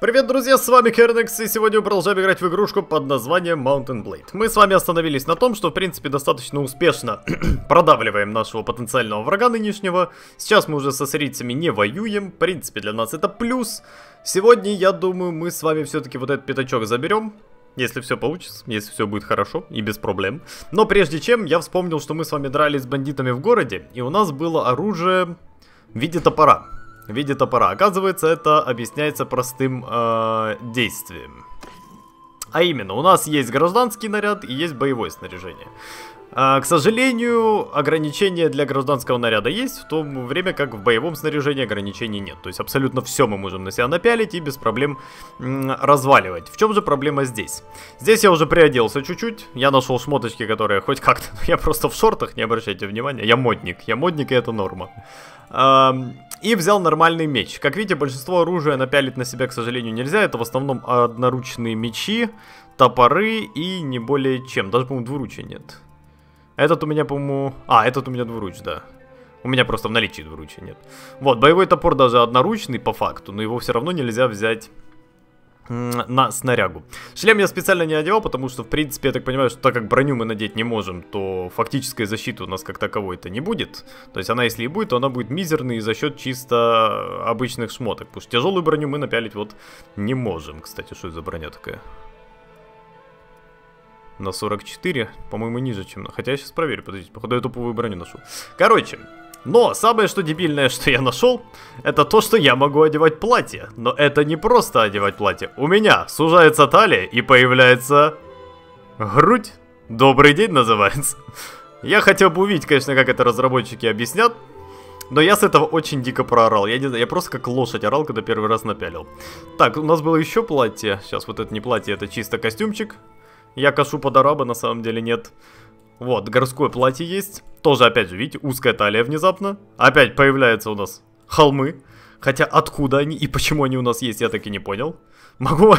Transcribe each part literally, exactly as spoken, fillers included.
Привет, друзья, с вами Кернекс, и сегодня мы продолжаем играть в игрушку под названием Mountain Blade. Мы с вами остановились на том, что, в принципе, достаточно успешно продавливаем нашего потенциального врага нынешнего. Сейчас мы уже со сирийцами не воюем, в принципе, для нас это плюс. Сегодня, я думаю, мы с вами все-таки вот этот пятачок заберем. Если все получится, если все будет хорошо и без проблем. Но прежде чем, я вспомнил, что мы с вами дрались с бандитами в городе, и у нас было оружие в виде топора. В виде топора. Оказывается, это объясняется простым э, действием. А именно, у нас есть гражданский наряд и есть боевое снаряжение. Э, к сожалению, ограничения для гражданского наряда есть, в то время как в боевом снаряжении ограничений нет. То есть абсолютно все мы можем на себя напялить и без проблем м, разваливать. В чем же проблема здесь? Здесь я уже приоделся чуть-чуть. Я нашел шмоточки, которые хоть как-то... Я просто в шортах, не обращайте внимания. Я модник. Я модник, и это норма. Эм... И взял нормальный меч. Как видите, большинство оружия напялить на себя, к сожалению, нельзя. Это в основном одноручные мечи, топоры и не более чем. Даже, по-моему, двуручия нет. Этот у меня, по-моему... А, этот у меня двуруч, да. У меня просто в наличии двуручия нет. Вот, боевой топор даже одноручный по факту, но его все равно нельзя взять на снарягу. Шлем я специально не одевал, потому что, в принципе, я так понимаю, что так как броню мы надеть не можем, то фактической защиты у нас как таковой-то не будет. То есть она, если и будет, то она будет мизерной за счет чисто обычных шмоток. Потому что тяжелую броню мы напялить вот не можем. Кстати, что это за броня такая? На сорок четыре, по-моему, ниже, чем на... Хотя я сейчас проверю, подождите, походу я топовую броню ношу. Короче... Но самое что дебильное, что я нашел, это то, что я могу одевать платье. Но это не просто одевать платье. У меня сужается талия и появляется грудь. Добрый день называется. Я хотел бы увидеть, конечно, как это разработчики объяснят. Но я с этого очень дико проорал. Я не знаю, я просто как лошадь орал, когда первый раз напялил. Так, у нас было еще платье. Сейчас вот это не платье, это чисто костюмчик. Я кашу под араба, на самом деле нет. Вот, городское платье есть. Тоже, опять же, видите, узкая талия внезапно. Опять появляются у нас холмы. Хотя откуда они и почему они у нас есть, я так и не понял. Могу...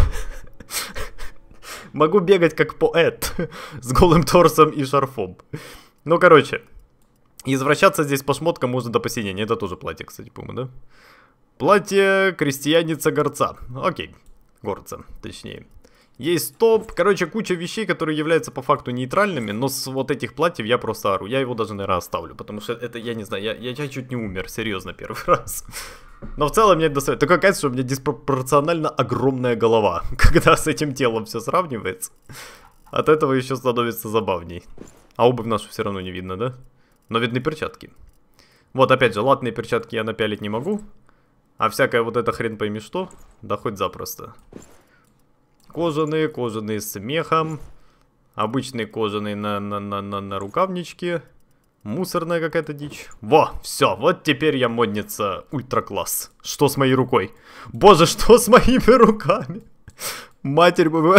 Могу бегать как поэт. С голым торсом и шарфом. Ну, короче. Извращаться здесь по шмоткам можно до посинения. Это тоже платье, кстати, по-моему, да? Платье крестьяница-горца. Окей. Горца, точнее. Есть топ, короче, куча вещей, которые являются по факту нейтральными, но с вот этих платьев я просто ору. Я его даже, наверное, оставлю, потому что это, я не знаю, я, я, я чуть не умер, серьезно, первый раз. Но в целом мне это доставляет. Такое качество, что у меня диспропорционально огромная голова, когда с этим телом все сравнивается. От этого еще становится забавней. А обувь нашу все равно не видно, да? Но видны перчатки. Вот, опять же, латные перчатки я напялить не могу. А всякая вот эта хрен пойми что, да хоть запросто. Кожаные, кожаные с мехом. Обычные кожаные на, на, на, на, на рукавничке. Мусорная какая-то дичь. Во, все, вот теперь я модница ультра-класс. Что с моей рукой? Боже, что с моими руками? Матерь бы...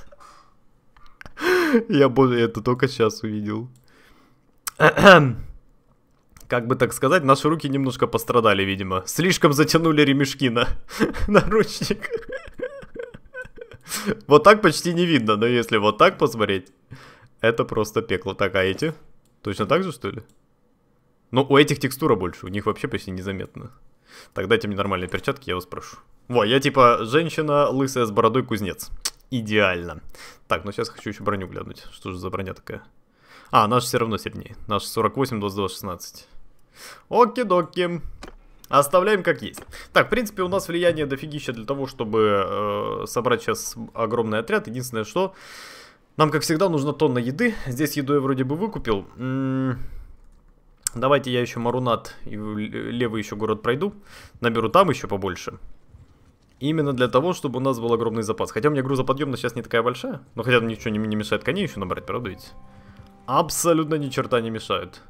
Я, боже, это только сейчас увидел. Как бы так сказать, наши руки немножко пострадали, видимо. Слишком затянули ремешки на наручник. Вот так почти не видно, но если вот так посмотреть, это просто пекло. Так, а эти? Точно так же, что ли? Ну, у этих текстура больше, у них вообще почти незаметно. Так, дайте мне нормальные перчатки, я вас прошу. Во, я типа женщина лысая с бородой кузнец. Идеально. Так, ну сейчас хочу еще броню глянуть. Что же за броня такая? А, наш все равно сильнее. Наш сорок восемь, двадцать два, шестнадцать. Оки-доки. Оставляем как есть. Так, в принципе, у нас влияние дофигища для того, чтобы э, собрать сейчас огромный отряд. Единственное, что нам, как всегда, нужна тонна еды. Здесь еду я вроде бы выкупил. М-м- давайте я еще Марунат и левый еще город пройду. Наберу там еще побольше. Именно для того, чтобы у нас был огромный запас. Хотя у меня грузоподъемность сейчас не такая большая. Но хотя ничего не, не мешает коней еще набрать, правда ведь? Абсолютно ни черта не мешают.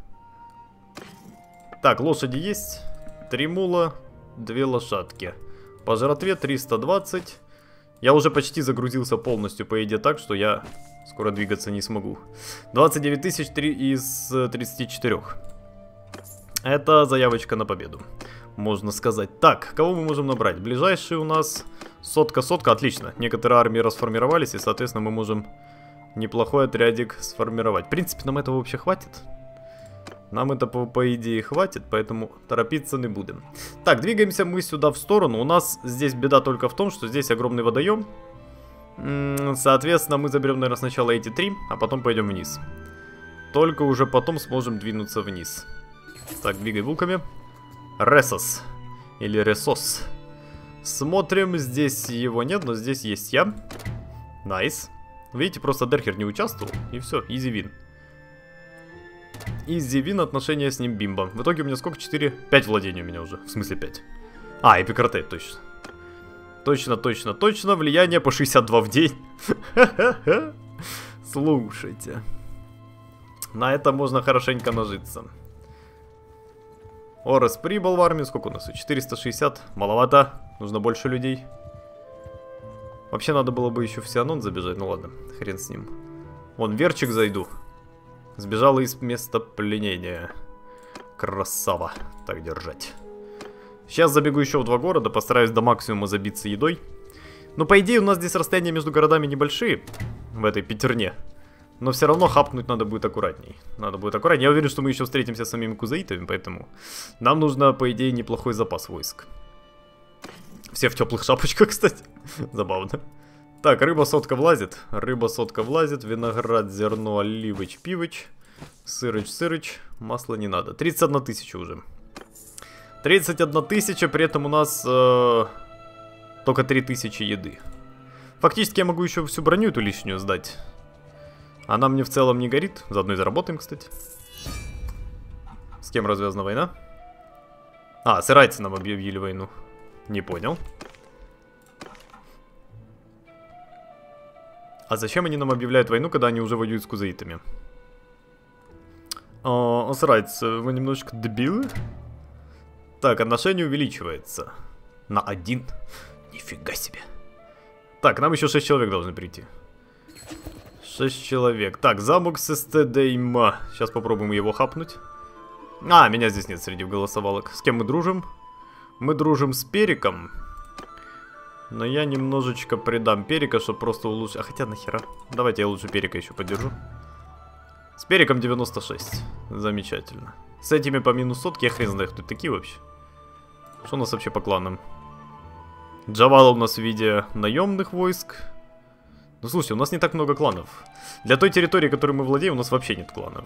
Так, лошади есть. Три мула, две лошадки. По жратве триста двадцать. Я уже почти загрузился полностью по еде так, что я скоро двигаться не смогу. двадцать девять тысяч из тридцати четырёх. Это заявочка на победу, можно сказать. Так, кого мы можем набрать? Ближайший у нас сотка-сотка, отлично. Некоторые армии расформировались, и, соответственно, мы можем неплохой отрядик сформировать. В принципе, нам этого вообще хватит. Нам это, по, по идее, хватит, поэтому торопиться не будем. Так, двигаемся мы сюда в сторону. У нас здесь беда только в том, что здесь огромный водоем. Соответственно, мы заберем, наверное, сначала эти три, а потом пойдем вниз. Только уже потом сможем двинуться вниз. Так, двигай булками. Ресос. Или Ресос. Смотрим, здесь его нет, но здесь есть я. Найс. Видите, просто Дерхер не участвовал, и все, изи вин. Изи вин, отношения с ним бимба. В итоге у меня сколько? четыре? пять владений у меня уже. В смысле пять. А, эпикартей, точно. Точно, точно, точно. Влияние по шестьдесят два в день. Слушайте. На это можно хорошенько нажиться. Орес прибыл в армию. Сколько у нас? четыреста шестьдесят. Маловато. Нужно больше людей. Вообще надо было бы еще в Сианон забежать. Ну ладно, хрен с ним. Вон, Верчик зайду. Сбежала из места пленения. Красава. Так держать. Сейчас забегу еще в два города. Постараюсь до максимума забиться едой. Но по идее у нас здесь расстояния между городами небольшие. В этой пятерне. Но все равно хапнуть надо будет аккуратней. Надо будет аккуратней. Я уверен, что мы еще встретимся с самими кузаитами. Поэтому нам нужно, по идее, неплохой запас войск. Все в теплых шапочках, кстати. Забавно. Так, рыба сотка влазит. Рыба сотка влазит. Виноград, зерно, оливыч, пивыч. Сырыч, сырыч. Масла не надо. тридцать одна тысяча уже. тридцать одна тысяча, при этом у нас э, только три тысячи еды. Фактически я могу еще всю броню эту лишнюю сдать. Она мне в целом не горит. Заодно и заработаем, кстати. С кем развязана война? А, с ирайцем объявили войну. Не понял. А зачем они нам объявляют войну, когда они уже воюют с кузаитами? А, срайц, вы немножечко дебилы? Так, отношение увеличивается. На один. Нифига себе. Так, нам еще шесть человек должны прийти. шесть человек. Так, замок Сестедейма. Сейчас попробуем его хапнуть. А, меня здесь нет среди голосовалок. С кем мы дружим? Мы дружим с Периком. Но я немножечко придам Перика, чтобы просто улучшить. А хотя нахера. Давайте я лучше Перика еще поддержу. С Периком девяносто шесть. Замечательно. С этими по минус сотке я хрен знаю, кто такие вообще. Что у нас вообще по кланам? Джавал у нас в виде наемных войск. Ну слушайте, у нас не так много кланов. Для той территории, которой мы владеем, у нас вообще нет кланов.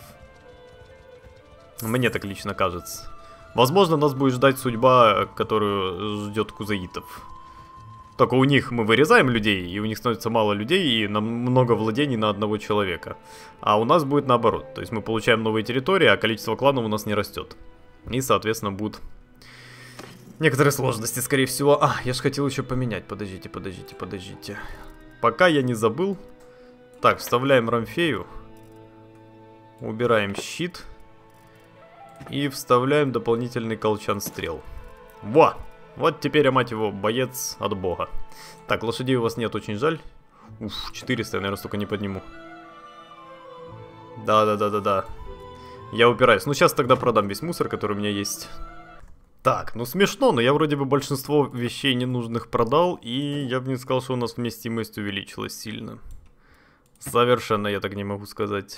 Мне так лично кажется. Возможно, нас будет ждать судьба, которую ждет кузаитов. Только у них мы вырезаем людей, и у них становится мало людей, и нам много владений на одного человека. А у нас будет наоборот. То есть мы получаем новые территории, а количество кланов у нас не растет. И, соответственно, будут некоторые сложности, скорее всего. А, я же хотел еще поменять. Подождите, подождите, подождите. Пока я не забыл. Так, вставляем рамфею. Убираем щит. И вставляем дополнительный колчан стрел. Во! Вот теперь, мать его, боец от бога. Так, лошадей у вас нет, очень жаль. Уф, четыреста, я, наверное, столько не подниму. Да-да-да-да-да. Я упираюсь. Ну, сейчас тогда продам весь мусор, который у меня есть. Так, ну смешно, но я вроде бы большинство вещей ненужных продал. И я бы не сказал, что у нас вместимость увеличилась сильно. Совершенно я так не могу сказать.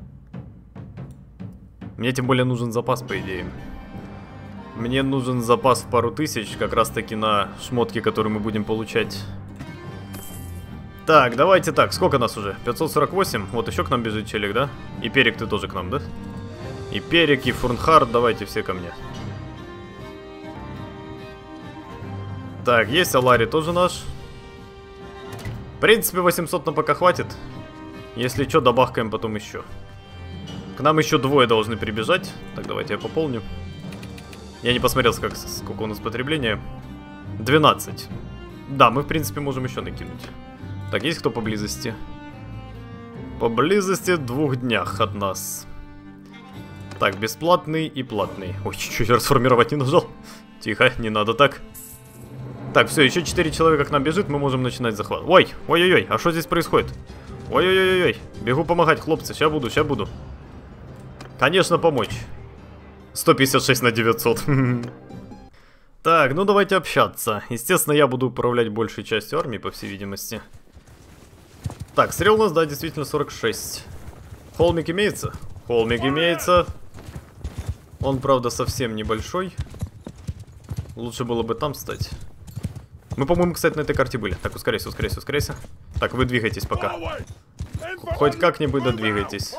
Мне тем более нужен запас, по идее. Мне нужен запас в пару тысяч, как раз таки на шмотки, которые мы будем получать. Так, давайте так, сколько нас уже? пятьсот сорок восемь, вот еще к нам бежит челик, да? И Перик, ты тоже к нам, да? И Перик, и Фурнхард, давайте все ко мне. Так, есть Алари тоже наш. В принципе, восемьсот нам пока хватит. Если что, добавкаем потом еще. К нам еще двое должны прибежать. Так, давайте я пополню. Я не посмотрел, как, сколько у нас потребления. двенадцать. Да, мы, в принципе, можем еще накинуть. Так, есть кто поблизости? Поблизости в двух днях от нас. Так, бесплатный и платный. Ой, чуть-чуть расформировать не нажал. Тихо, не надо так. Так, все, еще четыре человека к нам бежит, мы можем начинать захват. Ой, ой-ой-ой, а что здесь происходит? Ой-ой-ой-ой, бегу помогать, хлопцы, сейчас буду, сейчас буду. Конечно, помочь. сто пятьдесят шесть на девятьсот. Так, ну давайте общаться. Естественно, я буду управлять большей частью армии, по всей видимости. Так, стрел у нас, да, действительно сорок шесть. Холмик имеется? Холмик имеется. Он, правда, совсем небольшой. Лучше было бы там стать. Мы, по-моему, кстати, на этой карте были. Так, ускоряйся, ускоряйся, ускоряйся. Так, вы двигайтесь пока. Хоть как-нибудь додвигайтесь.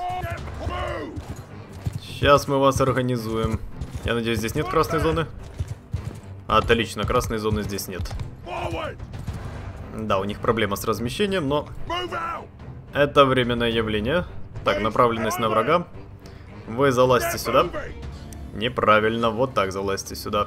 Сейчас мы вас организуем. Я надеюсь, здесь нет красной зоны? Отлично, красной зоны здесь нет. Да, у них проблема с размещением, но это временное явление. Так, направленность на врага. Вы залазьте сюда. Неправильно, вот так залазьте сюда.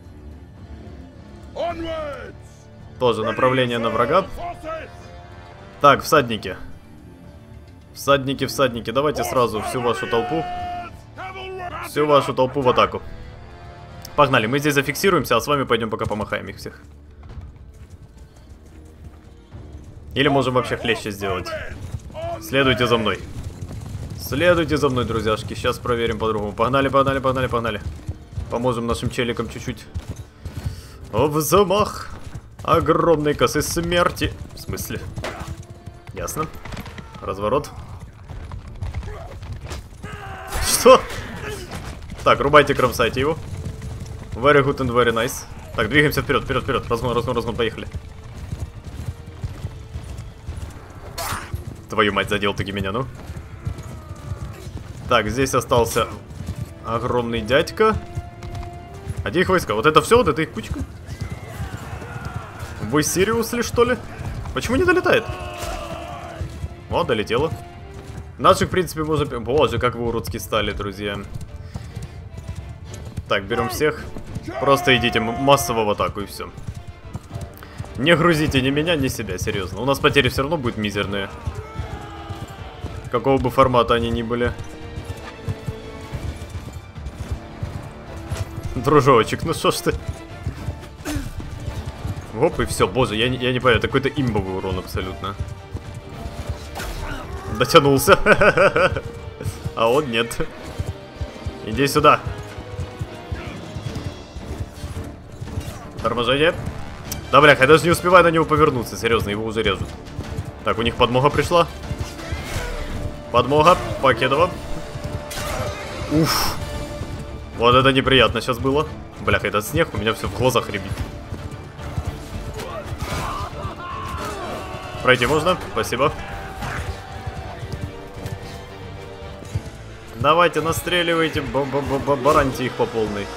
Тоже направление на врага. Так, всадники. Всадники, всадники, давайте сразу всю вашу толпу. Всю вашу толпу в атаку. Погнали, мы здесь зафиксируемся, а с вами пойдем пока помахаем их всех. Или можем вообще хлеще сделать. Следуйте за мной. Следуйте за мной, друзьяшки. Сейчас проверим по-другому. Погнали, погнали, погнали, погнали. Поможем нашим челикам чуть-чуть. В замах огромной косы смерти. В смысле? Ясно. Разворот. Что? Так, рубайте, кромсайте его. Very good and very nice. Так, двигаемся вперед, вперед, вперед. Разгон, разгон, разгон, поехали. Твою мать, задел таки меня, ну. Так, здесь остался огромный дядька. А где их войска? Вот это все, вот это их кучка? Вы Сириус ли, что ли? Почему не долетает? О, долетело. Наших, в принципе, можно... Боже, как вы уродски стали, друзья. Так, берем всех. Просто идите массово в атаку и все. Не грузите ни меня, ни себя, серьезно. У нас потери все равно будут мизерные. Какого бы формата они ни были. Дружочек, ну что ж ты. Оп, и все, боже, я не, я не понимаю, это какой-то имбовый урон абсолютно. Дотянулся. А он нет. Иди сюда. Торможение. Да, бля, я даже не успеваю на него повернуться, серьезно, его уже режут. Так, у них подмога пришла. Подмога, Покедова. Уф. Вот это неприятно сейчас было. Бляха, этот снег у меня все в глазах рябит. Пройти можно? Спасибо. Давайте, настреливайте, бараньте их по полной.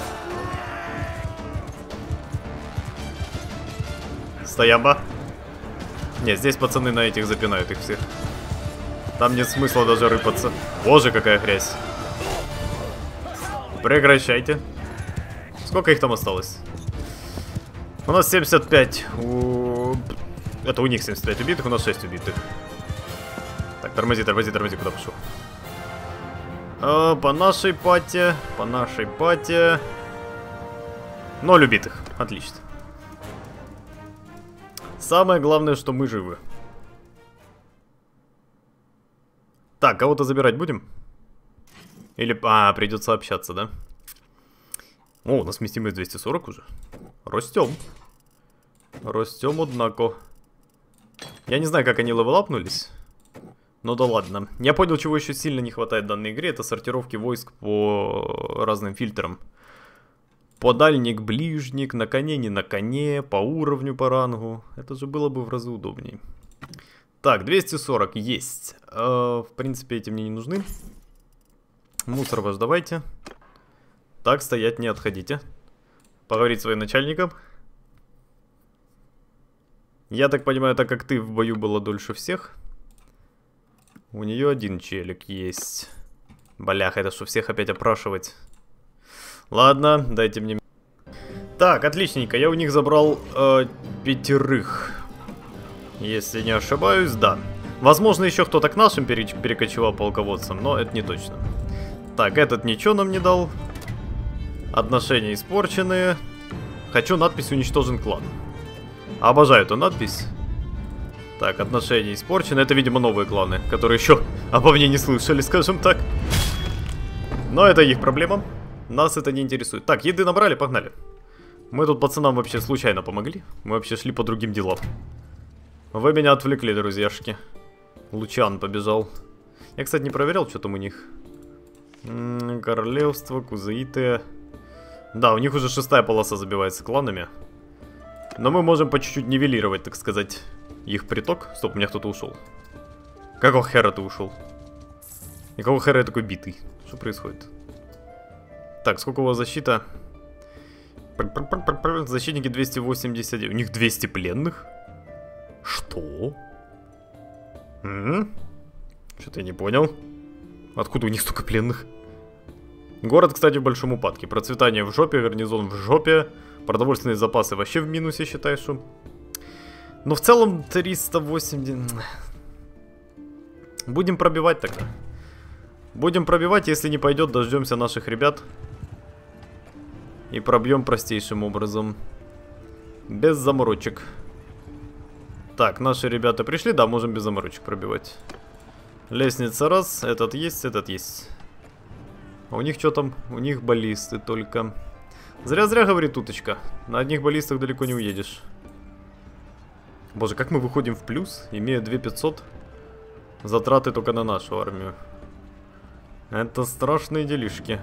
Стоямба. Нет, здесь пацаны на этих запинают их всех. Там нет смысла даже рыпаться. Боже, какая грязь. Прекращайте. Сколько их там осталось? У нас семьдесят пять. У... Это у них семьдесят пять убитых, у нас шесть убитых. Так, тормози, тормози, тормози, куда пошел? А, по нашей пате, по нашей пате. Ноль убитых, отлично. Самое главное, что мы живы. Так, кого-то забирать будем? Или... А, придется общаться, да? О, у нас вместимость двести сорок уже. Растем. Растем, однако. Я не знаю, как они левелапнулись. Ну да ладно. Я понял, чего еще сильно не хватает в данной игре. Это сортировки войск по разным фильтрам. По дальник, ближник, на коне, не на коне, по уровню, по рангу. Это же было бы в разы удобней. Так, двести сорок есть. Э, в принципе, эти мне не нужны. Мусор ваш давайте. Так, стоять, не отходите. Поговорить с своим начальником. Я так понимаю, так как ты в бою была дольше всех. У нее один челик есть. Бляха, это что, всех опять опрашивать? Ладно, дайте мне... Так, отличненько, я у них забрал э, пятерых. Если не ошибаюсь, да. Возможно, еще кто-то к нашим перекочевал полководцам, но это не точно. Так, этот ничего нам не дал. Отношения испорченные. Хочу надпись «Уничтожен клан». Обожаю эту надпись. Так, отношения испорчены. Это, видимо, новые кланы, которые еще обо мне не слышали, скажем так. Но это их проблема. Нас это не интересует. Так, еды набрали, погнали. Мы тут пацанам вообще случайно помогли. Мы вообще шли по другим делам. Вы меня отвлекли, друзьяшки. Лучан побежал. Я, кстати, не проверял, что там у них. М-м, королевство, кузаиты. Да, у них уже шестая полоса забивается кланами. Но мы можем по чуть-чуть нивелировать, так сказать, их приток. Стоп, у меня кто-то ушел. Какого хера ты ушел? И какого хера я такой битый? Что происходит? Так, сколько у вас защита? Защитники двести восемьдесят девять. У них двести пленных? Что? Что-то я не понял. Откуда у них столько пленных? Город, кстати, в большом упадке. Процветание в жопе, гарнизон в жопе. Продовольственные запасы вообще в минусе, считай, что. Но в целом триста восемьдесят... Будем пробивать тогда. Будем пробивать, если не пойдет, дождемся наших ребят. И пробьем простейшим образом. Без заморочек. Так, наши ребята пришли, да, можем без заморочек пробивать. Лестница раз, этот есть, этот есть. А у них что там? У них баллисты только. Зря-зря говорит уточка. На одних баллистах далеко не уедешь. Боже, как мы выходим в плюс, имея две тысячи пятьсот затраты только на нашу армию. Это страшные делишки.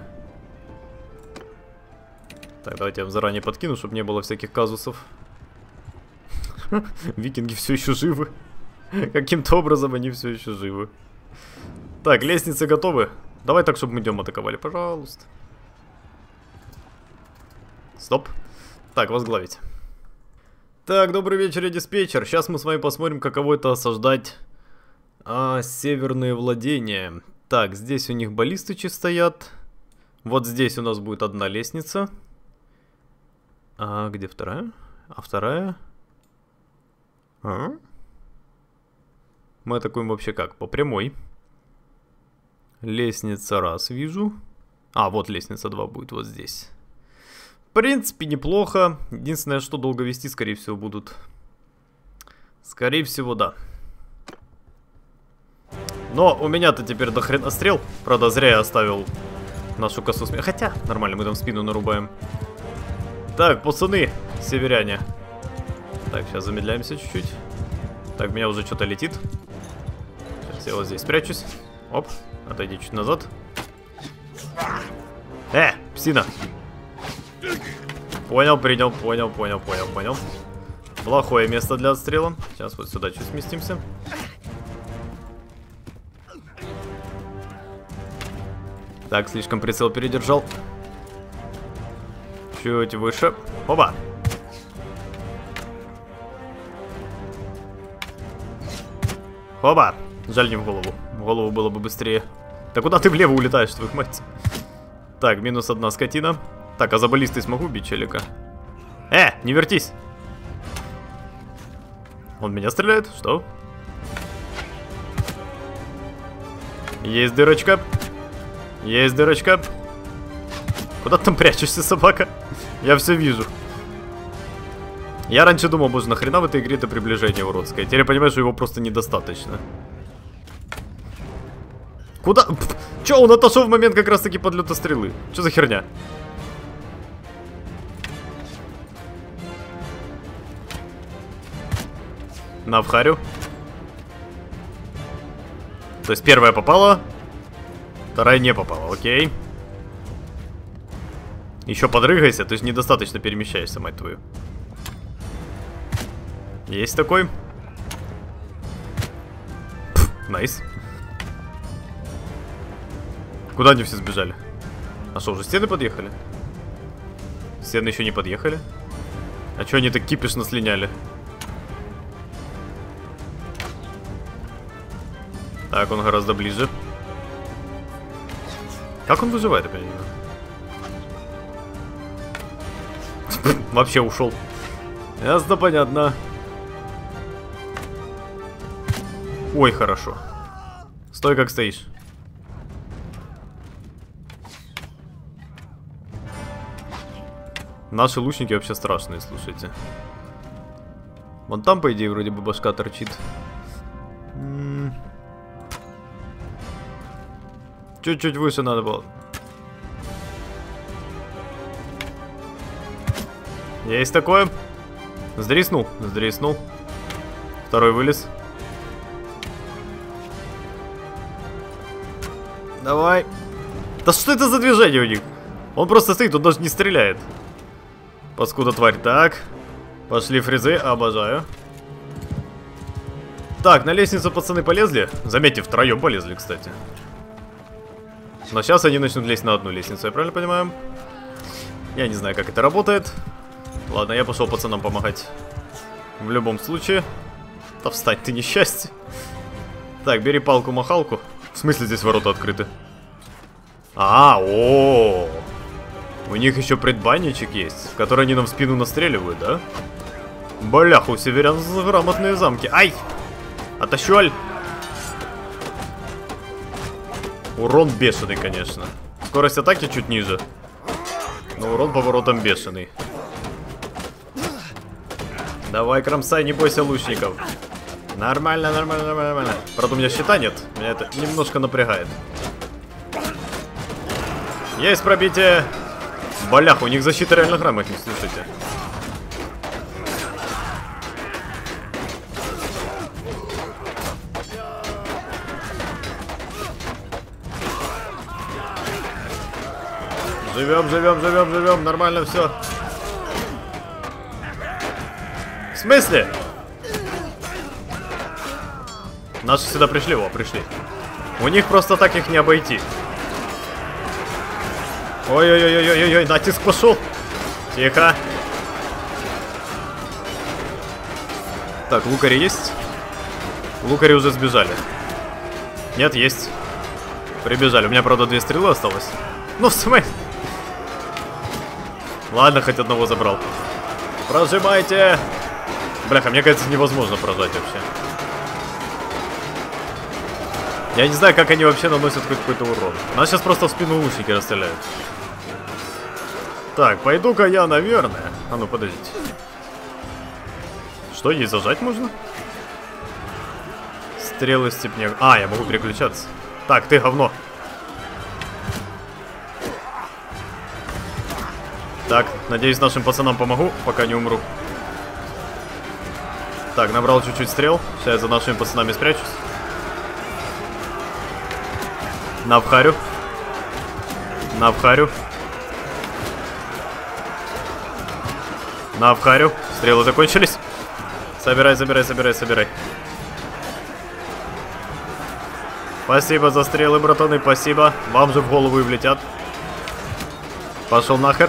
Так, давайте я вам заранее подкину, чтобы не было всяких казусов. Викинги все еще живы. Каким-то образом они все еще живы. Так, лестницы готовы. Давай так, чтобы мы днем атаковали, пожалуйста. Стоп. Так, возглавить. Так, добрый вечер, диспетчер. Сейчас мы с вами посмотрим, каково это осаждать а, северные владения. Так, здесь у них баллистычи стоят. Вот здесь у нас будет одна лестница. А где вторая? А вторая? А? Мы атакуем вообще как? По прямой. Лестница раз вижу. А, вот лестница два будет вот здесь. В принципе, неплохо. Единственное, что долго вести, скорее всего, будут. Скорее всего, да. Но у меня-то теперь до хрена стрел. Правда, зря я оставил нашу косу смерти. Хотя, нормально, мы там спину нарубаем. Так, пацаны, северяне. Так, сейчас замедляемся чуть-чуть. Так, меня уже что-то летит. Сейчас я вот здесь спрячусь. Оп, отойди чуть назад. Э, псина. Понял, принял, понял, понял, понял, понял. Плохое место для отстрела. Сейчас вот сюда чуть сместимся. Так, слишком прицел передержал. Чуть выше. Оба. Оба. Жаль, не в голову. В голову было бы быстрее. Да куда ты влево улетаешь, твою мать? Так, минус одна скотина. Так, а за баллистой смогу убить челика? Э, не вертись. Он меня стреляет? Что? Есть дырочка. Есть дырочка. Куда ты там прячешься, собака? Я все вижу. Я раньше думал, боже, нахрена в этой игре это приближение уродское. Теперь я понимаю, что его просто недостаточно. Куда? Че, он отошел в момент как раз таки подлета стрелы? Что за херня? На вхарю. То есть первая попала, вторая не попала, окей. Еще подрыгайся, то есть недостаточно перемещаешься, мать твою. Есть такой. Пф, найс. Куда они все сбежали? А что, уже стены подъехали? Стены еще не подъехали. А что они так кипишно слиняли? Так, он гораздо ближе. Как он выживает, я понимаю? Вообще ушел. Ясно, понятно. Ой, хорошо. Стой, как стоишь. Наши лучники вообще страшные, слушайте. Вон там, по идее, вроде бы башка торчит. Чуть-чуть выше надо было. Есть такое. Сдриснул, сдриснул. Второй вылез. Давай. Да что это за движение у них? Он просто стоит, он даже не стреляет. Паскуда тварь. Так. Пошли фрезы, обожаю. Так, на лестницу пацаны полезли. Заметьте, втроем полезли, кстати. Но сейчас они начнут лезть на одну лестницу, я правильно понимаю? Я не знаю, как это работает. Ладно, я пошел пацанам помогать. В любом случае. Да встать ты, несчастье. Так, бери палку-махалку. В смысле здесь ворота открыты? А, о, у них еще предбанничек есть, в который они нам в спину настреливают, да? Бляха, у северян грамотные замки. Ай! Отощель! Урон бешеный, конечно. Скорость атаки чуть ниже. Но урон по воротам бешеный. Давай, кромсай, не бойся лучников. Нормально, нормально, нормально. Правда, у меня щита нет. Меня это немножко напрягает. Есть пробитие. Бляха, у них защита реально грамотнее, слушайте. Живем, живем, живем, живем. Нормально все. В смысле? Наши сюда пришли, о, пришли. У них просто так их не обойти. Ой-ой-ой-ой-ой, натиск пошел. Тихо. Так, лукари есть? Лукари уже сбежали. Нет, есть. Прибежали. У меня, правда, две стрелы осталось. Ну, в смысле? Ладно, хоть одного забрал. Прожимайте. Бляха, мне кажется, невозможно прожать вообще. Я не знаю, как они вообще наносят хоть какой-то урон. Нас сейчас просто в спину лучники расстреляют. Так, пойду-ка я, наверное. А ну, подождите. Что, ей зажать можно? Стрелы степняк. А, я могу переключаться. Так, ты говно. Так, надеюсь, нашим пацанам помогу, пока не умру. Так, набрал чуть-чуть стрел. Сейчас я за нашими пацанами спрячусь. Навхарю. Навхарю. Навхарю. Стрелы закончились. Собирай, собирай, собирай, собирай. Спасибо за стрелы, братаны, спасибо. Вам же в голову и влетят. Пошел нахер.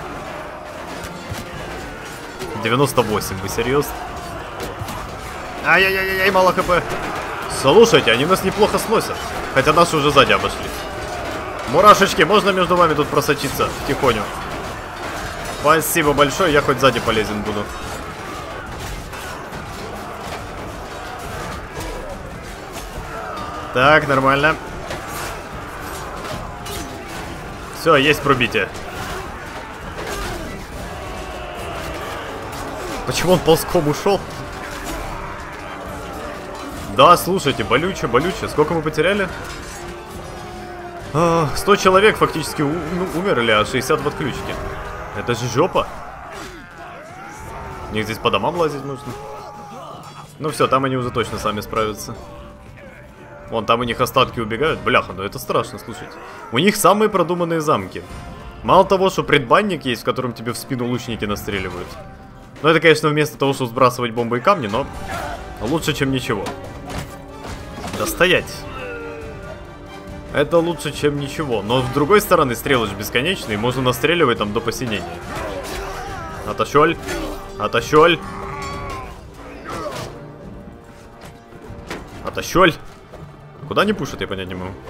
девяносто восемь, вы серьезно? Ай-яй-яй-яй, мало хп. Слушайте, они нас неплохо сносят. Хотя наши уже сзади обошли. Мурашечки, можно между вами тут просочиться тихоню? Спасибо большое, я хоть сзади полезен буду. Так, нормально. Все, есть пробитие. Почему он ползком ушел? Да, слушайте, болюче, болюче. Сколько мы потеряли? А, сто человек фактически у ну, умерли, а шестьдесят в отключке. Это же жопа. У них здесь по домам лазить нужно. Ну все, там они уже точно сами справятся. Вон, там у них остатки убегают. Бляха, ну это страшно, слушайте. У них самые продуманные замки. Мало того, что предбанник есть, в котором тебе в спину лучники настреливают. Ну это, конечно, вместо того, чтобы сбрасывать бомбы и камни, но лучше, чем ничего. Да стоять. Это лучше, чем ничего. Но с другой стороны, стрелы же бесконечные, можно настреливать там до посинения. Отощель. Отощель. Отощель. Куда они пушат, я понять не могу.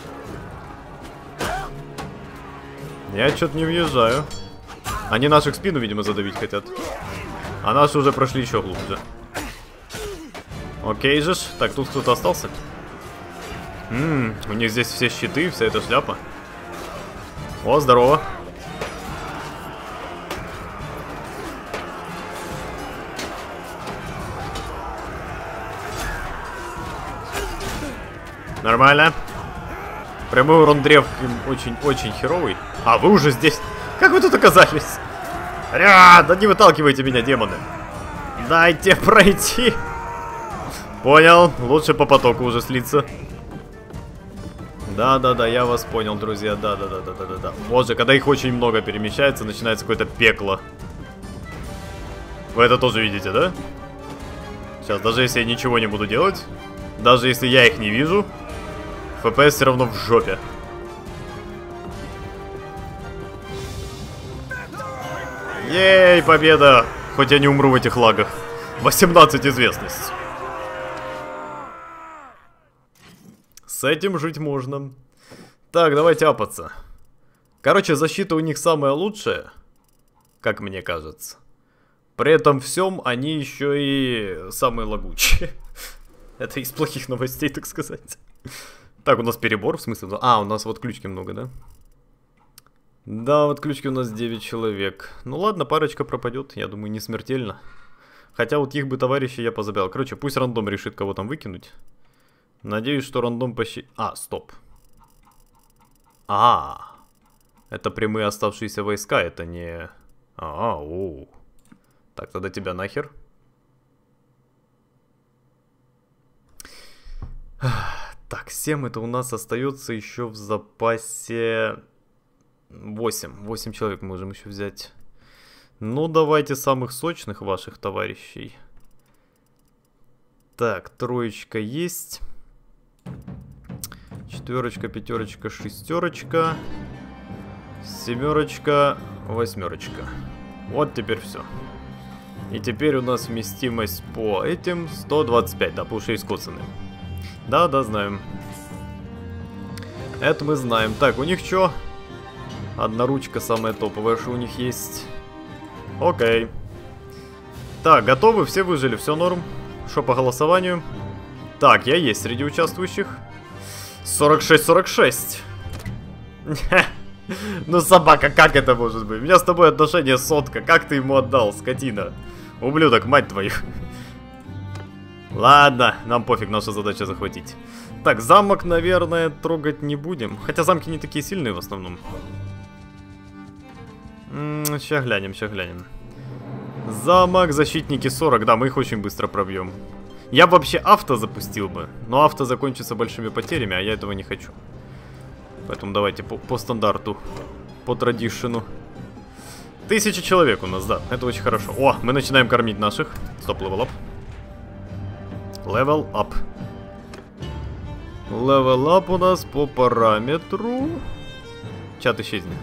Я что-то не въезжаю. Они наших спину, видимо, задавить хотят. А наши уже прошли еще глубже. Окей же ж. Так, тут кто-то остался. Ммм, у них здесь все щиты, вся эта шляпа. О, здорово. Нормально. Прямой урон древком очень-очень херовый. А, вы уже здесь. Как вы тут оказались? Ря, да не выталкивайте меня, демоны. Дайте пройти. Понял, лучше по потоку уже слиться. Да-да-да, я вас понял, друзья. Да-да-да-да-да-да. Боже, когда их очень много перемещается, начинается какое-то пекло. Вы это тоже видите, да? Сейчас, даже если я ничего не буду делать, даже если я их не вижу, эф пи эс все равно в жопе. Ей, победа! Хоть я не умру в этих лагах. восемнадцать известность. С этим жить можно. Так, давайте апаться. Короче, защита у них самая лучшая, как мне кажется. При этом всем они еще и самые лагучие. Это из плохих новостей, так сказать. Так, у нас перебор, в смысле? А, у нас вот ключки много, да? Да, вот ключки у нас девять человек. Ну ладно, парочка пропадет, я думаю, не смертельно. Хотя вот их бы товарищей я позабирал. Короче, пусть рандом решит, кого там выкинуть. Надеюсь, что рандом почти... А, стоп. А, это прямые оставшиеся войска, это не... А, оу. Так, тогда тебя нахер. Так, семь это у нас остается еще в запасе... восемь. восемь человек можем еще взять. Ну, давайте самых сочных ваших товарищей. Так, троечка есть. Четверочка, пятерочка, шестерочка. Семерочка, восьмерочка. Вот теперь все. И теперь у нас вместимость по этим сто двадцать пять, да, по шесть коцаны. Да, да, знаем. Это мы знаем. Так, у них что? Одна ручка самая топовая, что у них есть. Окей. Так, готовы? Все выжили, все норм. Что по голосованию? Так, я есть среди участвующих. сорок шесть сорок шесть. Ну, собака, как это может быть? У меня с тобой отношения сотка. Как ты ему отдал, скотина? Ублюдок, мать твою. Ладно, нам пофиг, наша задача захватить. Так, замок, наверное, трогать не будем. Хотя замки не такие сильные в основном. Сейчас глянем, сейчас глянем. Замок, защитники сорок. Да, мы их очень быстро пробьем. Я бы вообще авто запустил бы. Но авто закончится большими потерями, а я этого не хочу. Поэтому давайте по, по стандарту. По традишину. Тысяча человек у нас, да. Это очень хорошо. О, мы начинаем кормить наших. Стоп, левел ап. Левел ап. Левел ап у нас по параметру. Чат исчезни.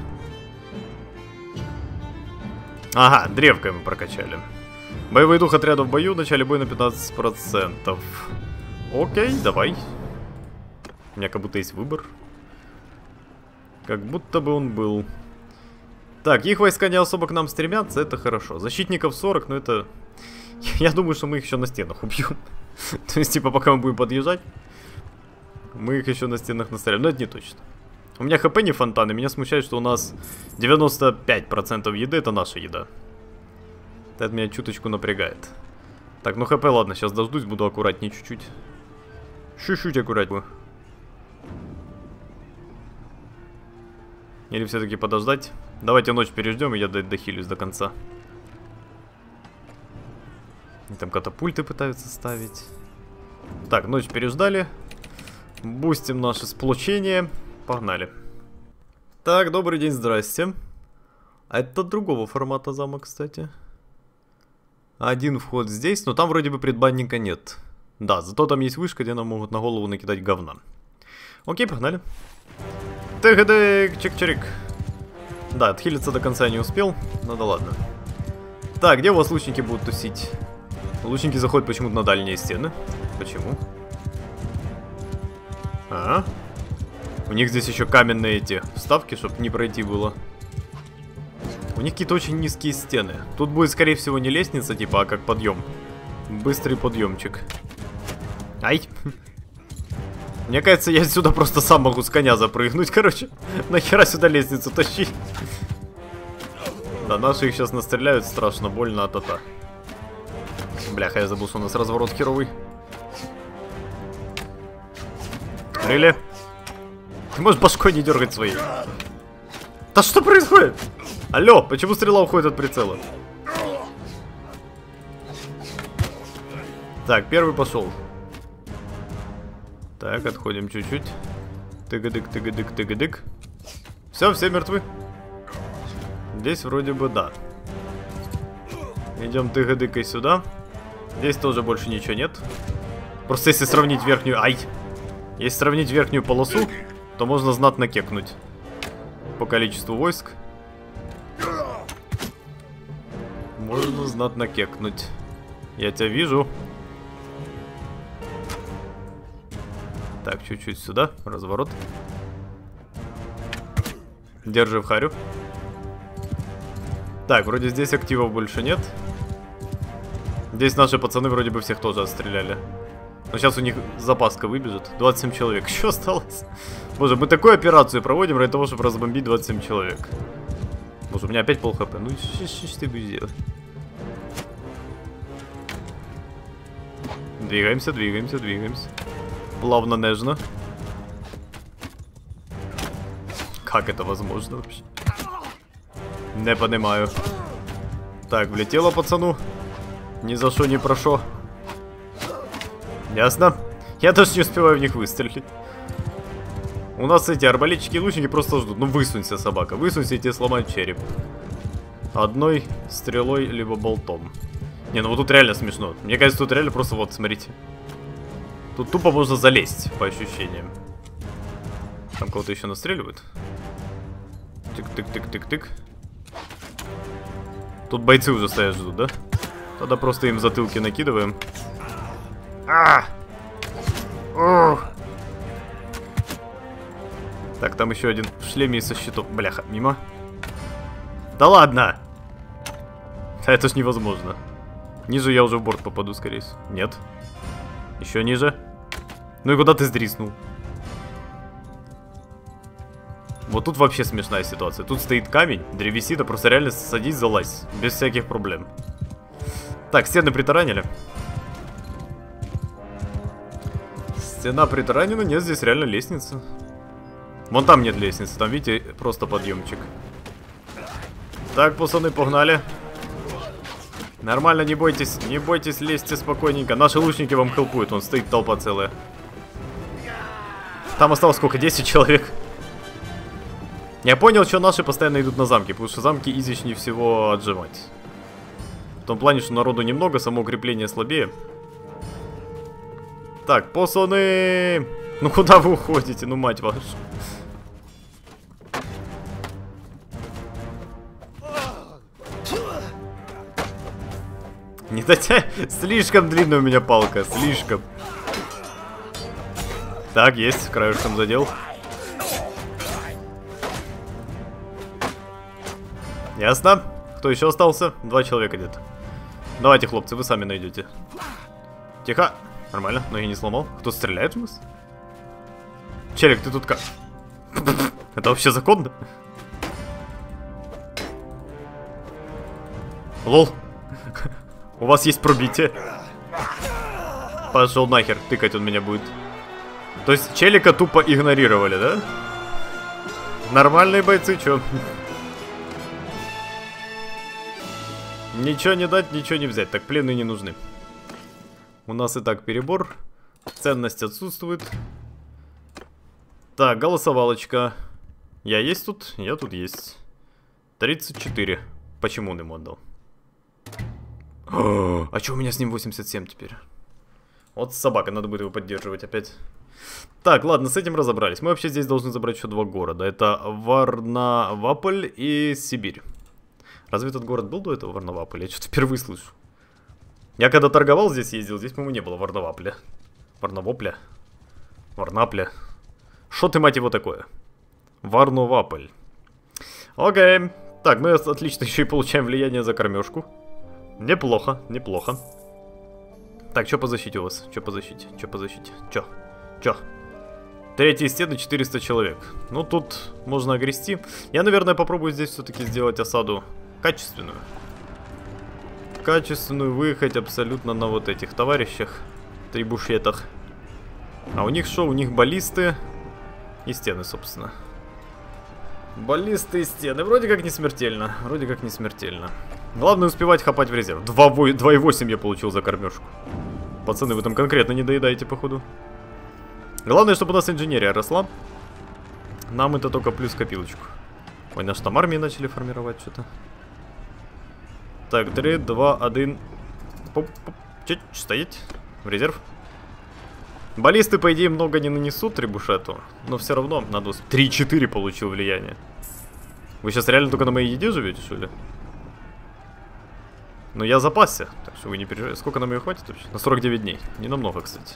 Ага, древко мы прокачали. Боевой дух отряда в бою, в начале боя на пятнадцать процентов. Окей, давай. У меня как будто есть выбор. Как будто бы он был. Так, их войска не особо к нам стремятся, это хорошо. Защитников сорок, но это... Я думаю, что мы их еще на стенах убьем. То есть, типа, пока мы будем подъезжать, мы их еще на стенах настреляем. Но это не точно. У меня хп не фонтаны, меня смущает, что у нас девяносто пять процентов еды это наша еда. Это меня чуточку напрягает. Так, ну хп, ладно, сейчас дождусь, буду аккуратнее чуть-чуть. Чуть-чуть аккуратнее. Или все-таки подождать? Давайте ночь переждем, и я дохилюсь до конца. И там катапульты пытаются ставить. Так, ночь переждали. Бустим наше сплочение. Погнали. Так, добрый день, здрасте. А это другого формата замок, кстати. Один вход здесь, но там вроде бы предбанника нет. Да, зато там есть вышка, где нам могут на голову накидать говна. Окей, погнали. Тык-дык, чик-чирик. Да, отхилиться до конца я не успел, ну да ладно. Так, где у вас лучники будут тусить? Лучники заходят почему-то на дальние стены. Почему? А? У них здесь еще каменные эти вставки, чтобы не пройти было. У них какие-то очень низкие стены. Тут будет, скорее всего, не лестница, типа, а как подъем. Быстрый подъемчик. Ай! Мне кажется, я сюда просто сам могу с коня запрыгнуть, короче. Нахера сюда лестницу тащить? Да, наши их сейчас настреляют, страшно больно, а-та-та. Бляха, я забыл, что у нас разворот херовый. Рыли? Ты можешь башкой не дергать своей. Да что происходит? Алло, почему стрела уходит от прицела? Так, первый пошел. Так, отходим чуть-чуть. Тыгадык, тыгадык, тыгадык. Все, все мертвы. Здесь вроде бы да. Идем тыгадыкой сюда. Здесь тоже больше ничего нет. Просто если сравнить верхнюю... Ай! Если сравнить верхнюю полосу, то можно знатно кекнуть. По количеству войск. Можно знатно кекнуть. Я тебя вижу. Так, чуть-чуть сюда. Разворот. Держи в харю. Так, вроде здесь активов больше нет. Здесь наши пацаны вроде бы всех тоже отстреляли. Но сейчас у них запаска выбежит. двадцать семь человек. Еще осталось. Боже, мы такую операцию проводим ради того, чтобы разбомбить двадцать семь человек. Боже, у меня опять пол хп. Ну, что ты будешь делать? Двигаемся, двигаемся, двигаемся. Плавно, нежно. Как это возможно вообще? Не понимаю. Так, влетело пацану. Ни за что, ни про шо. Ясно. Я даже не успеваю в них выстрелить. У нас эти арбалетчики и лучники просто ждут. Ну высунься, собака. Высунься, и тебе сломают череп. Одной стрелой, либо болтом. Не, ну вот тут реально смешно. Мне кажется, тут реально просто вот, смотрите. Тут тупо можно залезть, по ощущениям. Там кого-то еще настреливают. Тык-тык-тык-тык-тык. Тут бойцы уже стоят, ждут, да? Тогда просто им затылки накидываем. А! Ух! Так, там еще один в шлеме и со щитом. Бляха, мимо. Да ладно! Это ж невозможно. Ниже я уже в борт попаду, скорее всего. Нет. Еще ниже. Ну и куда ты сдриснул? Вот тут вообще смешная ситуация. Тут стоит камень, древесина, просто реально садись, залазь. Без всяких проблем. Так, стены притаранили. Стена притаранена, нет, здесь реально лестница. Вон там нет лестницы, там, видите, просто подъемчик. Так, пацаны, погнали. Нормально, не бойтесь, не бойтесь, лезьте спокойненько. Наши лучники вам хелпуют, он стоит толпа целая. Там осталось сколько, десять человек. Я понял, что наши постоянно идут на замки, потому что замки изичнее всего отжимать. В том плане, что народу немного, само укрепление слабее. Так, пацаны! Ну куда вы уходите, ну мать вашу. Не дотя... Слишком длинная у меня палка, слишком. Так, есть, краешком задел. Ясно. Кто еще остался? Два человека где-то. Давайте, хлопцы, вы сами найдете. Тихо. Нормально, ноги не сломал. Кто стреляет в нас? Челик, ты тут как? Это вообще законно? Лол. У вас есть пробитие. Пошел нахер, тыкать он меня будет. То есть челика тупо игнорировали, да? Нормальные бойцы, чё? Ничего не дать, ничего не взять. Так, пленные не нужны. У нас и так перебор. Ценность отсутствует. Так, голосовалочка. Я есть тут? Я тут есть. тридцать четыре. Почему он ему отдал? О, а что у меня с ним восемьдесят семь теперь? Вот собака, надо будет его поддерживать опять. Так, ладно, с этим разобрались. Мы вообще здесь должны забрать еще два города. Это Варнаваполь и Сибирь. Разве этот город был до этого Варнаваполь? Я что-то впервые слышу. Я когда торговал здесь, ездил, здесь, по-моему, не было Варнавапля. Варнавопля? Варнапля? Шо ты, мать его, такое? Варнаваполь. Окей. Так, мы отлично еще и получаем влияние за кормежку. Неплохо, неплохо. Так, что по защите у вас? Что по защите? Что по защите? Что? Что? Третьи стены, четыреста человек. Ну, тут можно огрести. Я, наверное, попробую здесь все-таки сделать осаду качественную. Качественную, выехать абсолютно на вот этих товарищах. Трибушетах. А у них что? У них баллисты и стены, собственно. Баллисты и стены. Вроде как не смертельно. Вроде как не смертельно. Главное успевать хапать в резерв. два и восемь я получил за кормежку. Пацаны, вы там конкретно не доедаете, походу. Главное, чтобы у нас инженерия росла. Нам это только плюс копилочку. Ой, наши там армии начали формировать что-то. Так, три, два, один. Чуть стоять. В резерв. Баллисты, по идее, много не нанесут трибушету. Но все равно надо... три-четыре получил влияние. Вы сейчас реально только на моей еде живете, что ли? Ну, я запасся. Так что вы не переживайте. Сколько нам ее хватит вообще? На сорок девять дней. Не намного, кстати.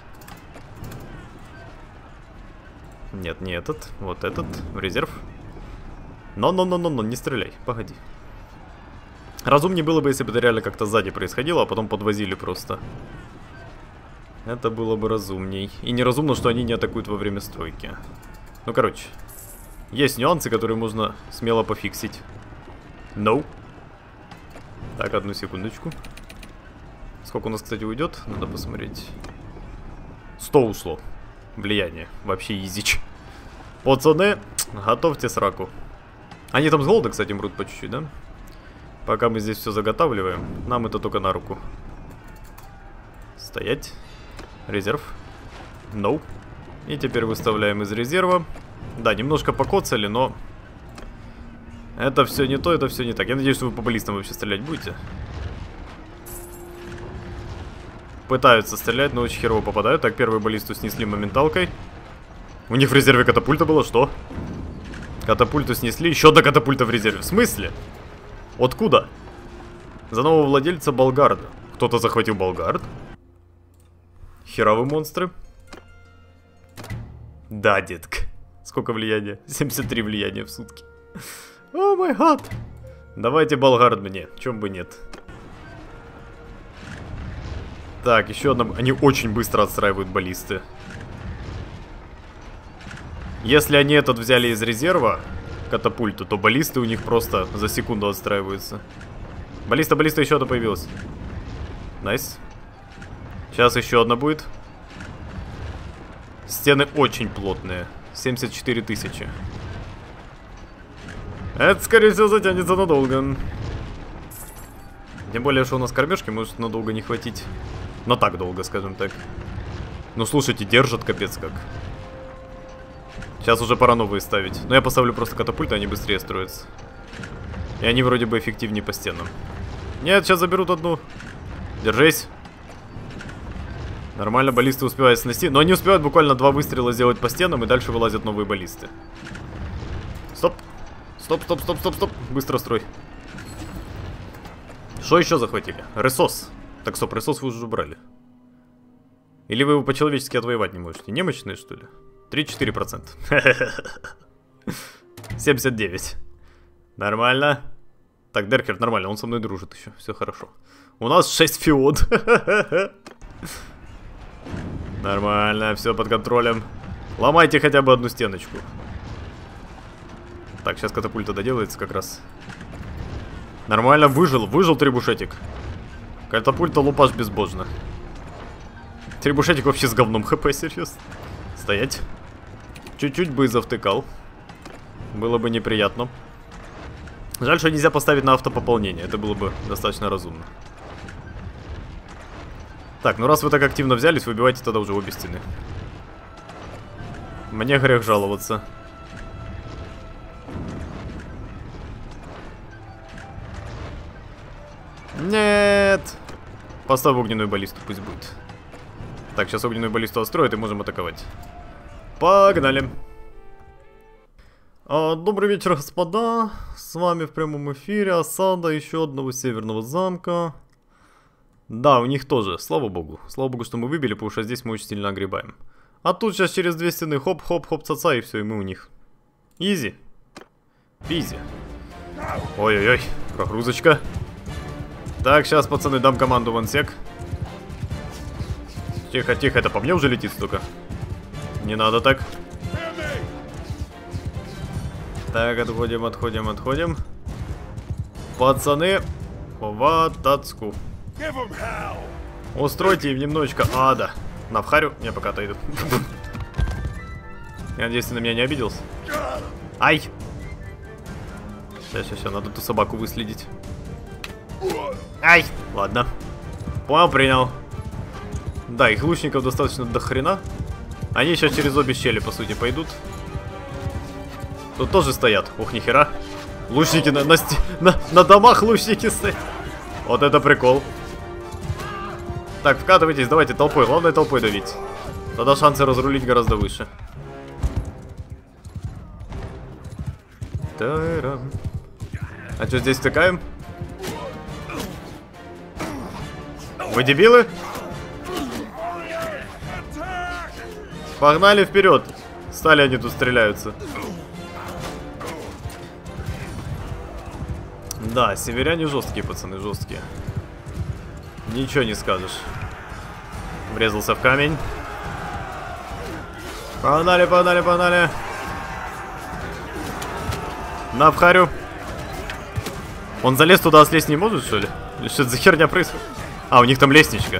Нет, не этот. Вот этот. В резерв. Но-но-но-но-но, не стреляй. Погоди. Разумнее было бы, если бы это реально как-то сзади происходило, а потом подвозили просто. Это было бы разумней. И неразумно, что они не атакуют во время стройки. Ну, короче. Есть нюансы, которые можно смело пофиксить. No. Так, одну секундочку. Сколько у нас, кстати, уйдет? Надо посмотреть. сто ушло. Влияние. Вообще изич. Пацаны, готовьте сраку. Они там с голода, кстати, мрут по чуть-чуть, да? Пока мы здесь все заготавливаем, нам это только на руку. Стоять. Резерв. No. И теперь выставляем из резерва. Да, немножко покоцали, но... Это все не то, это все не так. Я надеюсь, что вы по баллистам вообще стрелять будете. Пытаются стрелять, но очень херово попадают. Так, первую баллисту снесли моменталкой. У них в резерве катапульта была, что? Катапульту снесли, еще одна катапульта в резерве. В смысле? Откуда? За нового владельца Болгарда. Кто-то захватил Болгард? Херовые монстры. Да, детка. Сколько влияния? семьдесят три влияния в сутки. О май гад. Давайте Болгард мне, чем бы нет. Так, еще одна... Они очень быстро отстраивают баллисты. Если они этот взяли из резерва, катапульту, то баллисты у них просто за секунду отстраиваются. Баллиста, баллиста, еще одна появилась. Найс. Сейчас еще одна будет. Стены очень плотные. семьдесят четыре тысячи. Это, скорее всего, затянется надолго. Тем более, что у нас кормежки может надолго не хватить. Но так долго, скажем так. Ну, слушайте, держат капец как. Сейчас уже пора новые ставить. Но я поставлю просто катапульты, они быстрее строятся. И они вроде бы эффективнее по стенам. Нет, сейчас заберут одну. Держись. Нормально, баллисты успевают снести. Но они успевают буквально два выстрела сделать по стенам, и дальше вылазят новые баллисты. Стоп. Стоп, стоп, стоп, стоп, стоп. Быстро строй. Что еще захватили? Ресос. Так, стоп, ресос вы уже убрали. Или вы его по-человечески отвоевать не можете? Немощные, что ли? три-четыре процента. семьдесят девять. Нормально. Так, Деркерт нормально, он со мной дружит еще. Все хорошо. У нас шесть феод. Нормально, все под контролем. Ломайте хотя бы одну стеночку. Так, сейчас катапульта доделается как раз. Нормально, выжил, выжил трибушетик. Катапульта лупаш безбожно. Трибушетик вообще с говном хп, серьезно. Стоять. Чуть-чуть бы и завтыкал. Было бы неприятно. Жаль, что нельзя поставить на автопополнение. Это было бы достаточно разумно. Так, ну раз вы так активно взялись, выбивайте тогда уже обе стены. Мне грех жаловаться. Нет. Поставь огненную баллисту, пусть будет. Так, сейчас огненную баллисту отстроят и можем атаковать. Погнали. А, добрый вечер, господа. С вами в прямом эфире осада еще одного северного замка. Да, у них тоже, слава богу. Слава богу, что мы выбили, потому что здесь мы очень сильно огребаем. А тут сейчас через две стены хоп-хоп-хоп-ца-ца, и все, и мы у них. Изи. Изи. Ой-ой-ой, прогрузочка. Так, сейчас, пацаны, дам команду в ансек. Тихо, тихо, это по мне уже летит столько. Не надо так. Так, отходим, отходим, отходим. Пацаны, в атацку. Устройте им немножечко ада. На вхарю, я пока отойду. Я надеюсь, ты на меня не обиделся. Ай! Сейчас, сейчас, сейчас, надо ту собаку выследить. Ай! Ладно. Понял, принял. Да, их лучников достаточно до хрена. Они сейчас через обе щели, по сути, пойдут. Тут тоже стоят. Ух, нихера. Лучники на, на, на, на домах лучники стоят. Вот это прикол. Так, вкатывайтесь, давайте толпой. Главное толпой давить. Тогда шансы разрулить гораздо выше. Та-рам. А что здесь втыкаем? Вы дебилы? Погнали вперед. Стали они тут стреляются. Да, северяне жесткие, пацаны, жесткие. Ничего не скажешь. Врезался в камень. Погнали, погнали, погнали. На вхарю. Он залез туда, а слезть не может, что ли? Или что это за херня происходит? А, у них там лестничка.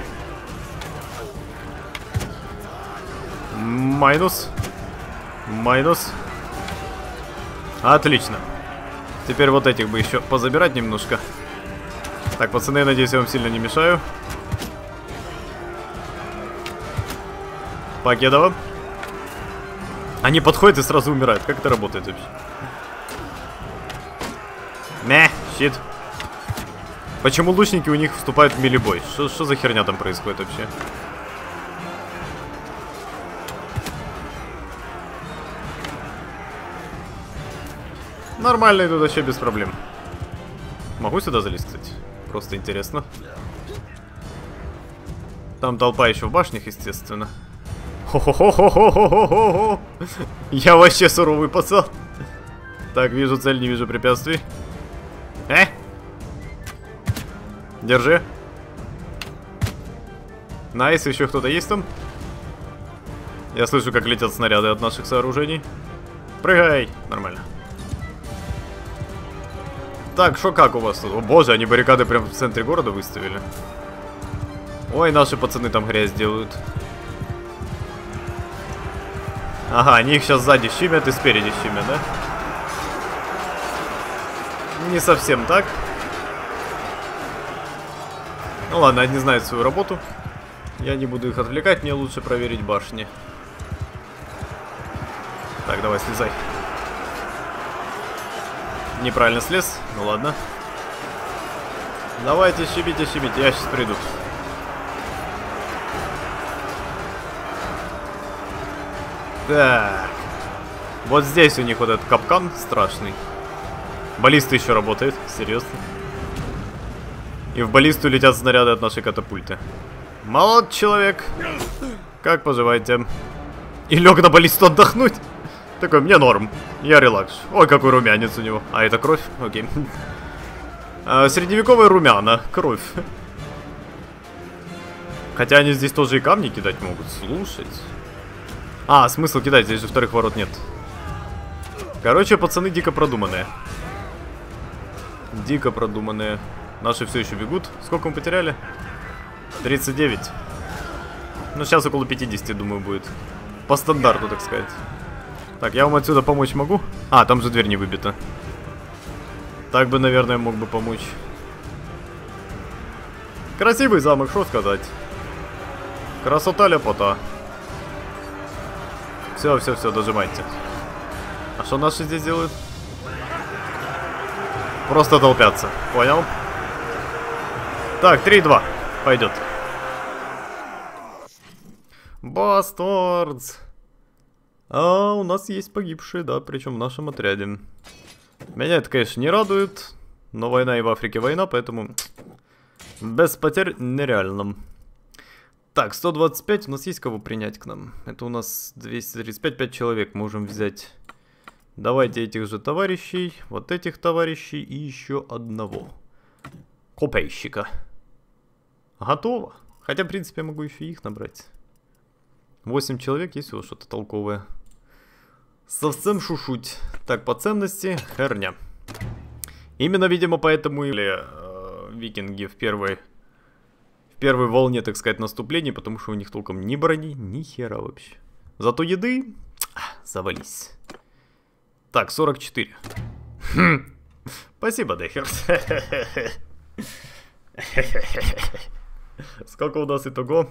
Майнус. Майнус. Отлично. Теперь вот этих бы еще позабирать немножко. Так, пацаны, я надеюсь, я вам сильно не мешаю. Покедово. Они подходят и сразу умирают. Как это работает вообще? Мeh, щит. Почему лучники у них вступают в милибой? Что за херня там происходит вообще? Нормально идут вообще без проблем. Могу сюда залезть, кстати? Просто интересно. Там толпа еще в башнях, естественно. Хо-хо-хо-хо-хо-хо-хо-хо. Я вообще суровый пацан. Так, вижу цель, не вижу препятствий. Э? Держи. Найс, еще кто-то есть там? Я слышу, как летят снаряды от наших сооружений. Прыгай! Нормально. Так, что как у вас тут? О боже, они баррикады прям в центре города выставили. Ой, наши пацаны там грязь делают. Ага, они их сейчас сзади щемят и спереди щемят, да? Не совсем так. Ну ладно, они знают свою работу. Я не буду их отвлекать, мне лучше проверить башни. Так, давай, слезай. Неправильно слез, ну ладно. Давайте, щебите, щебите, я сейчас приду. Так. Вот здесь у них вот этот капкан страшный. Баллиста еще работает, серьезно. И в баллисту летят снаряды от нашей катапульты. Молод человек. Как поживаете? И лег на баллисту отдохнуть. Такой, мне норм. Я релакс. Ой, какой румянец у него. А, это кровь? Окей. А, средневековая румяна. Кровь. Хотя они здесь тоже и камни кидать могут. Слушать. А, смысл кидать? Здесь же вторых ворот нет. Короче, пацаны дико продуманные. Дико продуманные. Наши все еще бегут. Сколько мы потеряли? тридцать девять. Ну, сейчас около пятидесяти, думаю, будет. По стандарту, так сказать. Так, я вам отсюда помочь могу? А, там же дверь не выбита. Так бы, наверное, мог бы помочь. Красивый замок, что сказать. Красота ляпота. Все, все, все, дожимайте. А что наши здесь делают? Просто толпятся, понял? Так, три-два. Пойдет. Бастардс. А у нас есть погибшие, да, причем в нашем отряде. Меня это, конечно, не радует. Но война и в Африке война, поэтому без потерь нереально. Так, сто двадцать пять, у нас есть кого принять к нам? Это у нас двести тридцать пять, пять человек можем взять. Давайте этих же товарищей, вот этих товарищей и еще одного. Копейщика. Готово. Хотя, в принципе, я могу еще их набрать. восемь человек, есть всего что-то толковое. Совсем шушуть. Так, по ценности, херня. Именно, видимо, поэтому или э, викинги в первой, в первой волне, так сказать, наступления, потому что у них толком ни брони, ни хера вообще. Зато еды завались. Так, сорок четыре. Хм. Спасибо, Дехерт. Сколько у нас итого?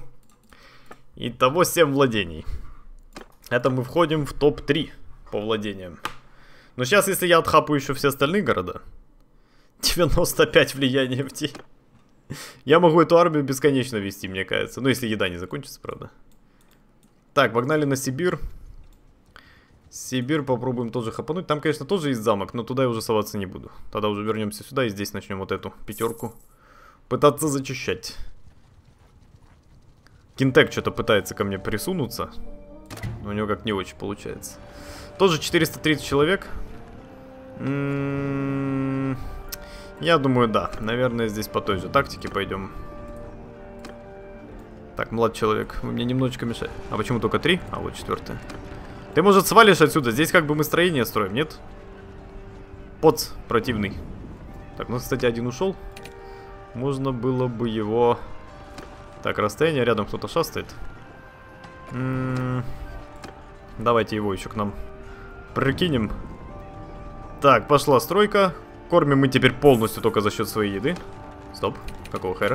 Итого семь владений. Это мы входим в топ три по владениям. Но сейчас, если я отхапаю еще все остальные города... девяносто пять влияния в день. Я могу эту армию бесконечно вести, мне кажется. Ну, если еда не закончится, правда. Так, погнали на Сибирь. Сибирь попробуем тоже хапануть. Там, конечно, тоже есть замок, но туда я уже соваться не буду. Тогда уже вернемся сюда и здесь начнем вот эту пятерку пытаться зачищать. Кинтек что-то пытается ко мне присунуться. Но у него как не очень получается. Тоже четыреста тридцать человек. М-м-м, я думаю, да. Наверное, здесь по той же тактике пойдем. Так, млад человек, вы мне немножечко мешаете. А почему только три? А вот четвертая. Ты, может, свалишь отсюда? Здесь как бы мы строение строим, нет? Поц, противный. Так, ну, кстати, один ушел. Можно было бы его... Так, расстояние, рядом кто-то шастает. М-м-м. Давайте его еще к нам прикинем. Так, пошла стройка. Кормим мы теперь полностью только за счет своей еды. Стоп, какого хэра?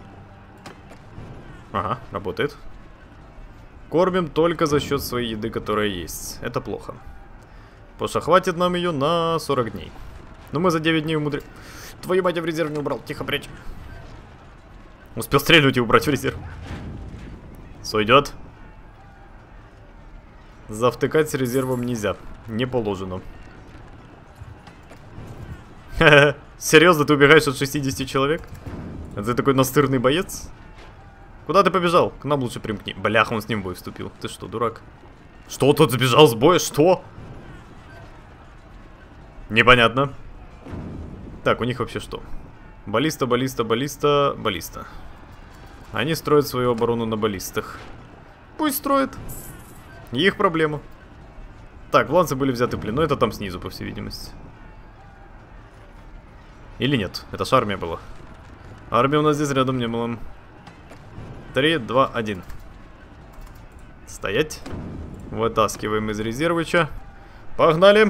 Ага, работает. Кормим только за счет своей еды, которая есть. Это плохо. Потому что хватит нам ее на сорок дней. Но мы за девять дней умудрили... Твою мать, я в резерв не убрал. Тихо, прячь. Успел стрельнуть и убрать в резерв. Сойдет. Завтыкать с резервом нельзя. Не положено. Серьезно, ты убегаешь от шестидесяти человек? Ты такой настырный боец? Куда ты побежал? К нам лучше примкни. Бляха, он с ним в бой вступил. Ты что, дурак? Что, тот сбежал с боя? Что? Непонятно. Так, у них вообще что? Баллиста, баллиста, баллиста, баллиста. Они строят свою оборону на баллистах. Пусть строят. Их проблема. Так, ланцы были взяты в плен, но это там снизу, по всей видимости. Или нет? Это ж армия была. Армия у нас здесь рядом не было. три, два, один. Стоять. Вытаскиваем из резервыча. Погнали.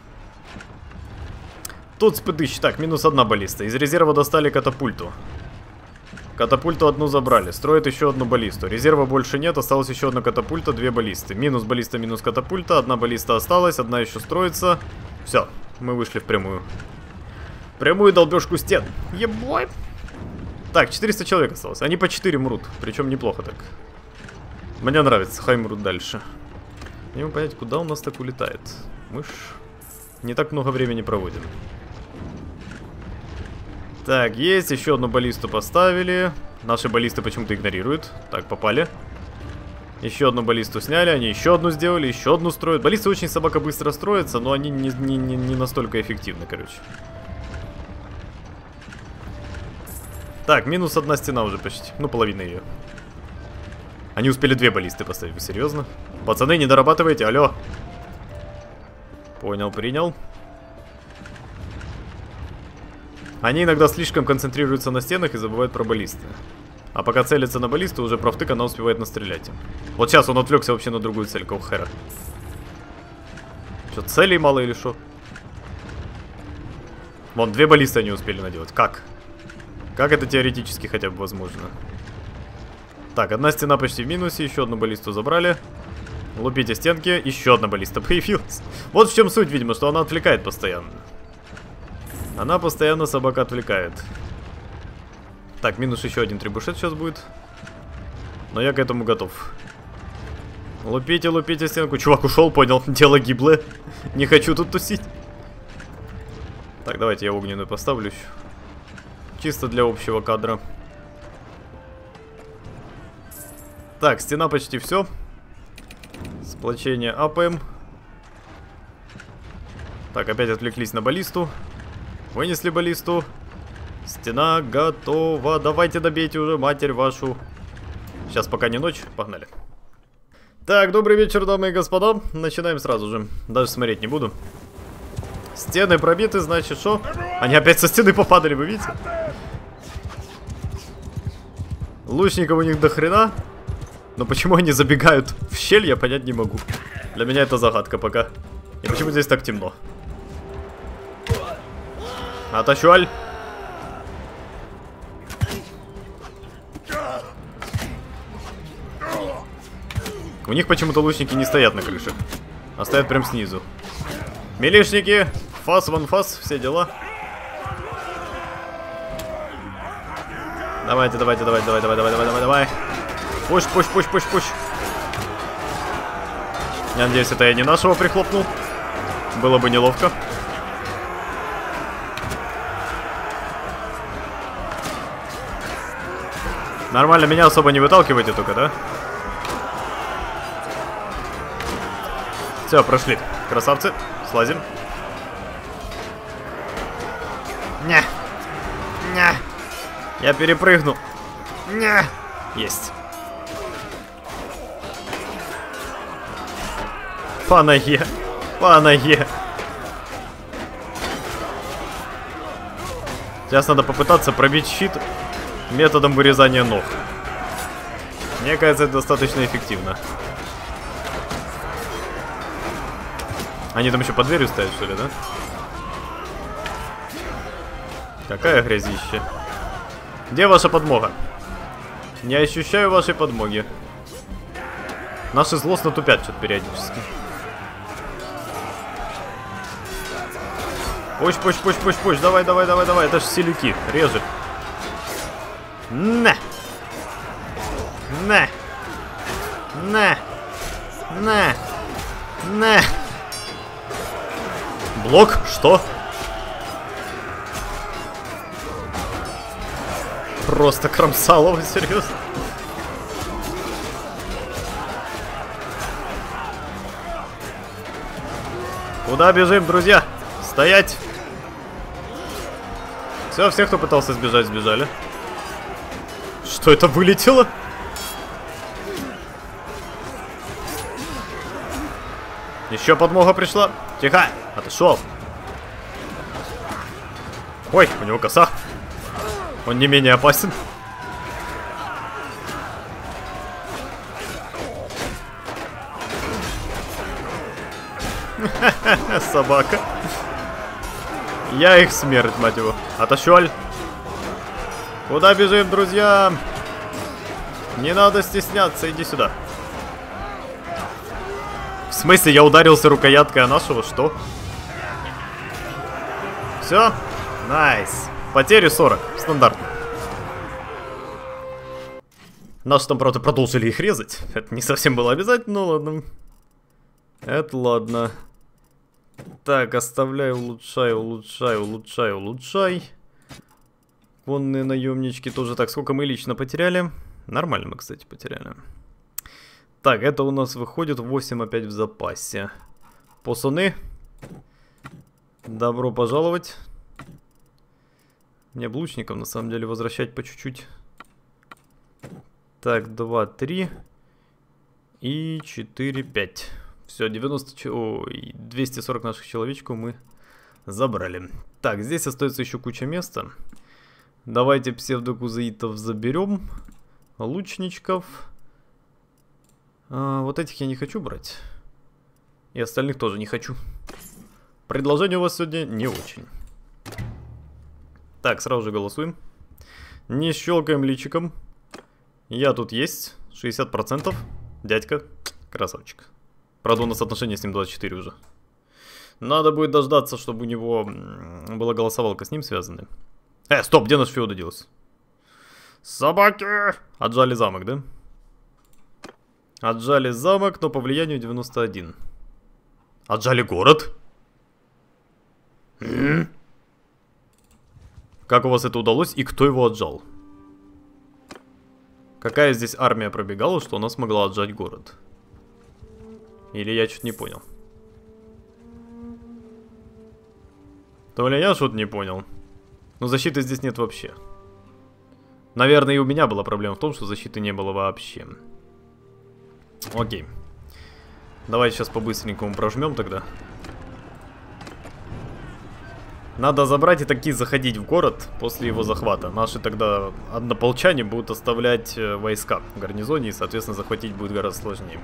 Тут спыдыщ. Так, минус одна баллиста. Из резерва достали катапульту. Катапульту одну забрали. Строят еще одну баллисту. Резерва больше нет. Осталась еще одна катапульта, две баллисты. Минус баллиста, минус катапульта. Одна баллиста осталась. Одна еще строится. Все. Мы вышли в прямую. Прямую долбежку стен. Ебой. Так, четыреста человек осталось. Они по четыре мрут. Причем неплохо так. Мне нравится. Хай мрут дальше. Не могу понять, куда у нас так улетает. Мы ж не так много времени проводим. Так, есть. Еще одну баллисту поставили. Наши баллисты почему-то игнорируют. Так, попали. Еще одну баллисту сняли. Они еще одну сделали. Еще одну строят. Баллисты очень собака быстро строятся, но они не, не, не, не настолько эффективны, короче. Так, минус одна стена уже почти. Ну, половина ее. Они успели две баллисты поставить. Вы серьезно? Пацаны, не дорабатывайте, алло. Понял, принял. Они иногда слишком концентрируются на стенах и забывают про баллисты. А пока целятся на баллисты, уже правтык, она успевает настрелять им. Вот сейчас он отвлекся вообще на другую цель, Каухера. Что, целей мало или что? Вон, две баллисты они успели наделать. Как? Как это теоретически хотя бы возможно? Так, одна стена почти в минусе, еще одну баллисту забрали. Лупите стенки, еще одна баллиста появилась. Вот в чем суть, видимо, что она отвлекает постоянно. Она постоянно собака отвлекает. Так, минус еще один трибушет сейчас будет. Но я к этому готов. Лупите, лупите стенку. Чувак ушел, понял, дело гиблое. Не хочу тут тусить. Так, давайте я огненную поставлю еще. Чисто для общего кадра. Так, стена почти все. Сплочение апаем. Так, опять отвлеклись на баллисту. Вынесли баллисту. Стена готова. Давайте добейте уже, матерь вашу. Сейчас пока не ночь, погнали. Так, добрый вечер, дамы и господа. Начинаем сразу же. Даже смотреть не буду. Стены пробиты, значит, что? Они опять со стены попадали, вы видите? Лучников у них до хрена. Но почему они забегают в щель, я понять не могу. Для меня это загадка пока. И почему здесь так темно? Атачуаль. У них почему-то лучники не стоят на крыше, а стоят прям снизу. Милишники, фас, ван фас, все дела. Давайте, давайте, давайте, давай, давай, давай, давай, давай, давай. Пуш, пуш, пуш, пуш, пуш. Я надеюсь, это я не нашего прихлопнул. Было бы неловко. Нормально, меня особо не выталкивайте только, да? Все, прошли. Красавцы. Слазим. Не. Не. Я перепрыгну. Не. Есть. По ноге. По ноге. Сейчас надо попытаться пробить щит методом вырезания ног. Мне кажется, это достаточно эффективно. Они там еще под дверью стоят, что ли, да? Какая грязища. Где ваша подмога? Не ощущаю вашей подмоги. Наши злостно тупят что-то периодически. Пусть, пусть, пусть, пусть, пусть. Давай, давай, давай, давай. Это ж селюки. Режет. На! На! На! На! На! Блок? Что? Просто кромсалово, серьезно? Куда бежим, друзья? Стоять! Все, все, кто пытался сбежать, сбежали. Что это вылетело? Еще подмога пришла. Тихо, отошел. Ой, у него коса. Он не менее опасен. Собака. Я их смерть, мать его. Отошел. Куда бежим, друзья? Не надо стесняться, иди сюда. В смысле, я ударился рукояткой о нашего, что? Все? Найс. Потери сорок, стандартно. Наши там, правда, продолжили их резать. Это не совсем было обязательно, но ладно. Это ладно. Так, оставляю, улучшаю, улучшаю, улучшаю, улучшай. Конные наемнички тоже. Так, сколько мы лично потеряли? Нормально мы, кстати, потеряли. Так, это у нас выходит восемь опять в запасе. Посуны. Добро пожаловать. Мне бы лучников, на самом деле, возвращать по чуть-чуть. Так, два, три. И четыре, пять. Все, девяносто... Ой, двести сорок наших человечков мы забрали. Так, здесь остается еще куча места. Давайте псевдокузаитов заберем. Лучничков. А, вот этих я не хочу брать. И остальных тоже не хочу. Предложение у вас сегодня не очень. Так, сразу же голосуем. Не щелкаем личиком. Я тут есть. шестьдесят процентов. Дядька. Красавчик. Правда, у нас отношения с ним двадцать четыре уже. Надо будет дождаться, чтобы у него была голосовалка с ним связана. Э, стоп, где наш феода делся? Собаки! Отжали замок, да? Отжали замок, но по влиянию девяносто один. Отжали город? М-м-м. Как у вас это удалось и кто его отжал? Какая здесь армия пробегала, что она смогла отжать город? Или я что-то не понял? То ли я что-то не понял. Но защиты здесь нет вообще. Наверное, и у меня была проблема в том, что защиты не было вообще. Окей. Давайте сейчас по-быстренькому прожмем тогда. Надо забрать и таки заходить в город после его захвата. Наши тогда однополчане будут оставлять войска в гарнизоне, и, соответственно, захватить будет гораздо сложнее.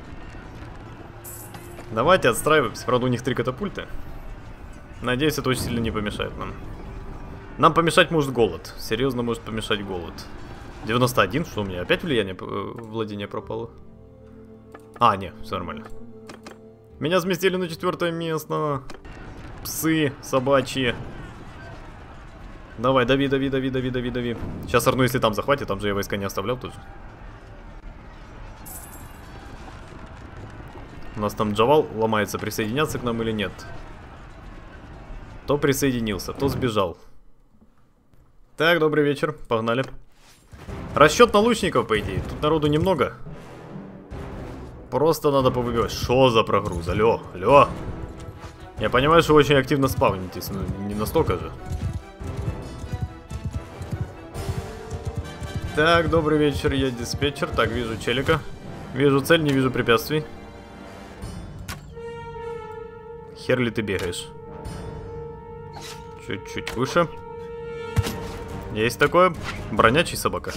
Давайте отстраиваемся. Правда, у них три катапульты. Надеюсь, это очень сильно не помешает нам. Нам помешать может голод. Серьезно может помешать голод. девяносто один, что у меня опять влияние владения пропало? А, нет, все нормально. Меня сместили на четвертое место. Псы собачьи. Давай, дави, дави, дави, дави, дави, дави. Сейчас Арну, если там захватит, там же я войска не оставлял тоже. У нас там Джавал ломается, присоединяться к нам или нет. То присоединился, то сбежал. Так, добрый вечер, погнали. Расчет на лучников, по идее. Тут народу немного. Просто надо повыбивать. Что за прогруз? Алло, алло. Я понимаю, что вы очень активно спавнитесь, но не настолько же. Так, добрый вечер, я диспетчер. Так, вижу челика. Вижу цель, не вижу препятствий. Хер ли ты бегаешь? Чуть-чуть выше. Есть такое. Бронячий собака.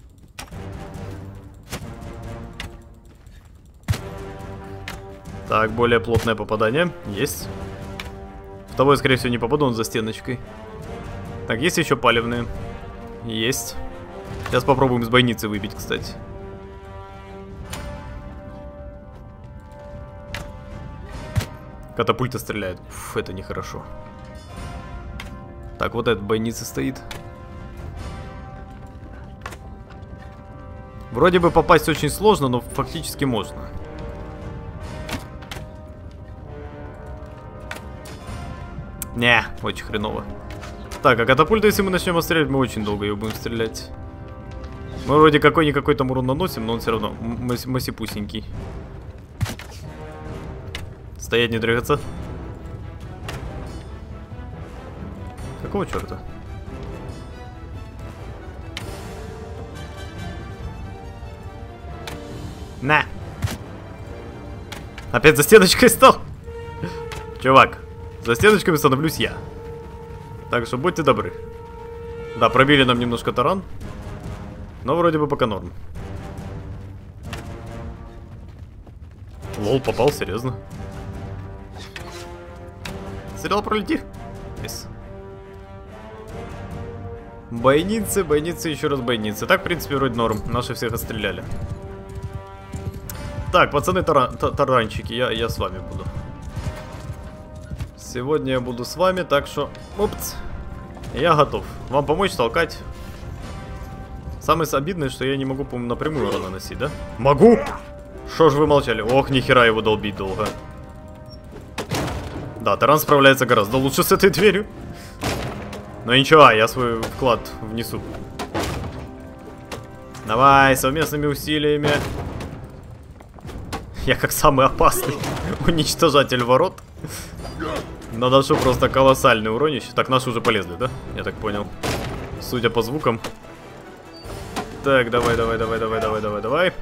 Так, более плотное попадание. Есть. В того я, скорее всего, не попаду, он за стеночкой. Так, есть еще палевные. Есть. Сейчас попробуем с бойницы выбить, кстати. Катапульта стреляет. Уф, это нехорошо. Так, вот этот бойница стоит. Вроде бы попасть очень сложно, но фактически можно. Не, очень хреново. Так, а катапульта, если мы начнем стрелять, мы очень долго ее будем стрелять. Мы вроде какой-никакой там урон наносим, но он все равно масипусенький. Стоять, не двигаться. Какого черта? На! Опять за стеночкой стал? Чувак, за стеночками становлюсь я. Так что будьте добры. Да, пробили нам немножко таран. Но вроде бы пока норм. Лол, попал, серьезно. Сериал пролети. Yes. Бойницы, бойницы, еще раз бойницы. Так, в принципе, вроде норм. Наши всех отстреляли. Так, пацаны таран, таранчики, я, я с вами буду. Сегодня я буду с вами, так что... Опс. Я готов. Вам помочь толкать. Самое обидное, что я не могу, по-моему, напрямую урон наносить, да? Могу! Шо ж вы молчали? Ох, нихера его долбить долго. Да, таран справляется гораздо лучше с этой дверью. Но ничего, я свой вклад внесу. Давай, совместными усилиями. Я как самый опасный уничтожатель ворот. Наношу просто колоссальный уронище. Так, наши уже полезли, да? Я так понял. Судя по звукам. Так, давай, давай, давай, давай, давай, давай, давай.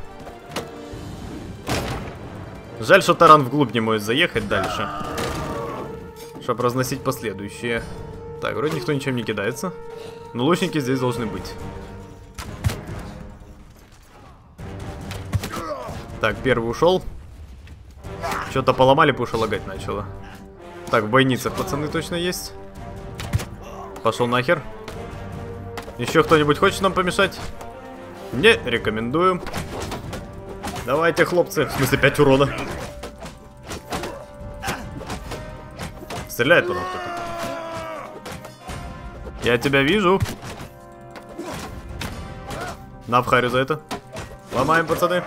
Жаль, что таран вглубь не может заехать дальше. Чтобы разносить последующие. Так, вроде никто ничем не кидается. Но лучники здесь должны быть. Так, первый ушел. Что-то поломали, потому что лагать начало. Так, в бойницах пацаны точно есть. Пошел нахер. Еще кто-нибудь хочет нам помешать? Не рекомендую. Давайте, хлопцы. В смысле, пять урона. Стреляет потом кто-то. Я тебя вижу. На вхарю за это. Ломаем, пацаны.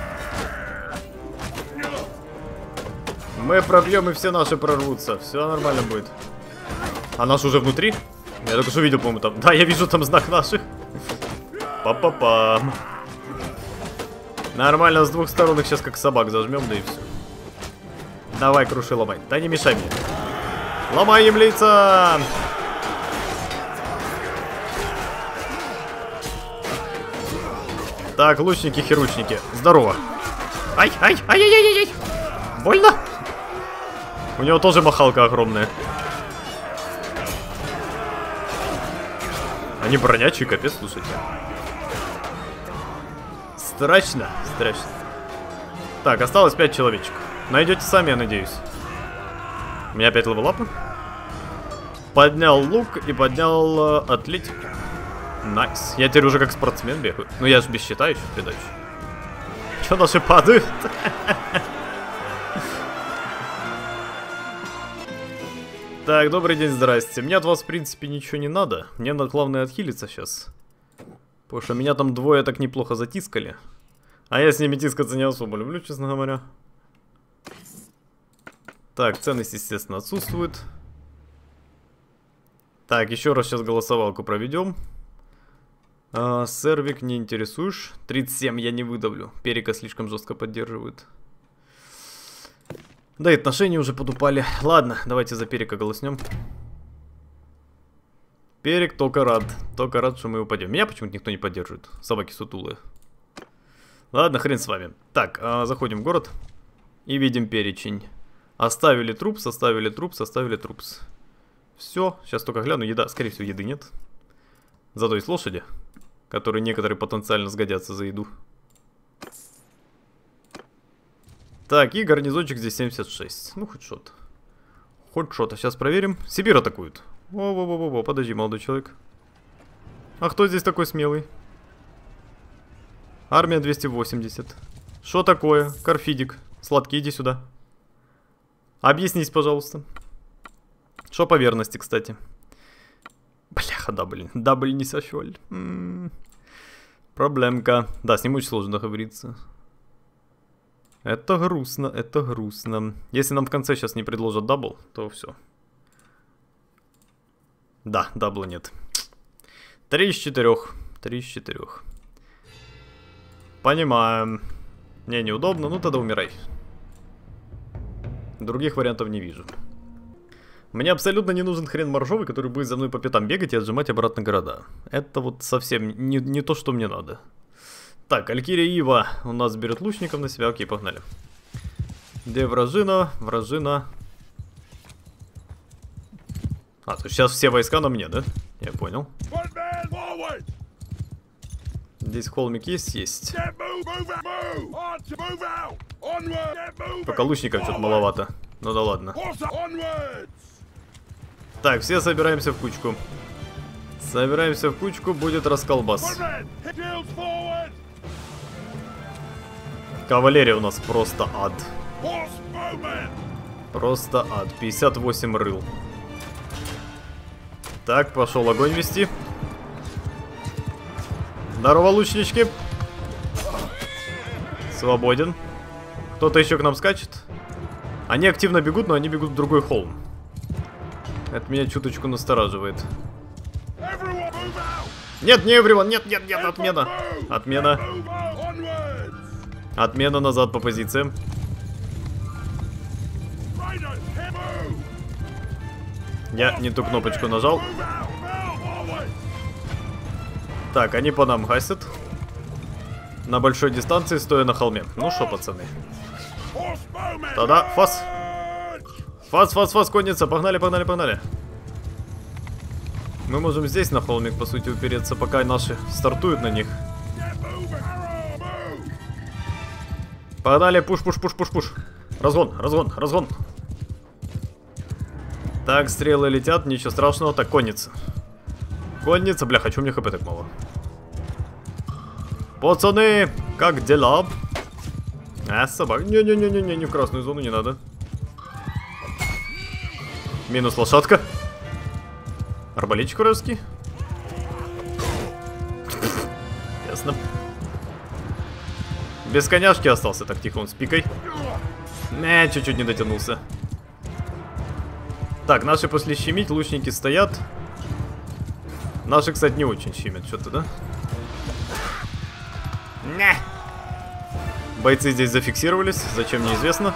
Мы пробьем, и все наши прорвутся. Все нормально будет. А наш уже внутри? Я только что видел, по-моему, там. Да, я вижу там знак наших. Па-па-пам. Нормально, с двух сторон их сейчас как собак зажмем, да и все. Давай, круши, ломай. Да не мешай мне. Ломай им лица! Так, лучники, херучники. Здорово. Ай, ай, ай, ай, ай, ай. Больно? У него тоже махалка огромная. Они бронячие, капец, слушайте. Страшно, страшно. Так, осталось пять человечек. Найдете сами, я надеюсь. У меня опять левелапы. Поднял лук и поднял э, атлетику. Найс. Я теперь уже как спортсмен бегаю. Ну я же без щита еще в придачу. Че наши падают? Так, добрый день, здрасте. Мне от вас, в принципе, ничего не надо. Мне надо, главное, отхилиться сейчас. Потому что меня там двое так неплохо затискали. А я с ними тискаться не особо люблю, честно говоря. Так, ценность, естественно, отсутствует. Так, еще раз сейчас голосовалку проведем. А, сервик не интересуешь. тридцать семь я не выдавлю. Перика слишком жестко поддерживают. Да и отношения уже подупали. Ладно, давайте за Перика голоснем. Перик только рад. Только рад, что мы упадем. Меня почему-то никто не поддерживает. Собаки сутулые. Ладно, хрен с вами. Так, а, заходим в город. И видим перечень. Оставили труп, составили труп, составили трупс. Все, сейчас только гляну. Еда, скорее всего, еды нет. Зато есть лошади, которые некоторые потенциально сгодятся за еду. Так, и гарнизончик здесь семьдесят шесть. Ну, хоть что-то. Хоть что-то. Сейчас проверим. Сибирь атакуют. Во-во-во-во, подожди, молодой человек. А кто здесь такой смелый? Армия двести восемьдесят. Что такое? Карфидик. Сладкий, иди сюда. Объяснись, пожалуйста. Что по верности, кстати? Бляха, да, блин. Да, блин, не сошел. М-м-м. Проблемка. Да, с ним очень сложно договориться. Это грустно, это грустно. Если нам в конце сейчас не предложат дабл, то все. Да, дабла нет. Три из четырех. Три из четырех. Понимаем. Не, неудобно, ну тогда умирай. Других вариантов не вижу. Мне абсолютно не нужен хрен моржовый, который будет за мной по пятам бегать и отжимать обратно города. Это вот совсем не, не то, что мне надо. Так, Алькирия Ива у нас берет лучников на себя. Окей, погнали. Где вражина? Вражина. А, то сейчас все войска на мне, да? Я понял. Здесь холмик есть? Есть. Пока лучников что-то маловато. Ну да ладно. Так, все собираемся в кучку. Собираемся в кучку, будет расколбас. Кавалерия у нас просто ад. Просто ад. пятьдесят восемь рыл. Так, пошел огонь вести. Здорово, лучнички. Свободен. Кто-то еще к нам скачет. Они активно бегут, но они бегут в другой холм. Это меня чуточку настораживает. Нет, не everyone, нет, нет, нет, отмена. Отмена. Отмена назад по позициям. Я не ту кнопочку нажал. Так, они по нам гасят. На большой дистанции, стоя на холме. Ну что, пацаны. Тогда фас. Фас, фас, фас, конница. Погнали, погнали, погнали. Мы можем здесь на холмик, по сути, упереться, пока наши стартуют на них. Погнали, пуш, пуш, пуш, пуш, пуш. Разгон, разгон, разгон. Так, стрелы летят, ничего страшного. Так, конница. Конница, бля, хочу, мне хп так мало. Пацаны, как дела? А, собак. Не-не-не-не, не в красную зону, не надо. Минус лошадка. Арбалетчик вражеский. Ясно. Без коняшки остался, так тихо он с пикой. Не, чуть-чуть не дотянулся. Так, наши пошли щемить, лучники стоят. Наши, кстати, не очень щемят что-то, да? Не. Бойцы здесь зафиксировались, зачем неизвестно.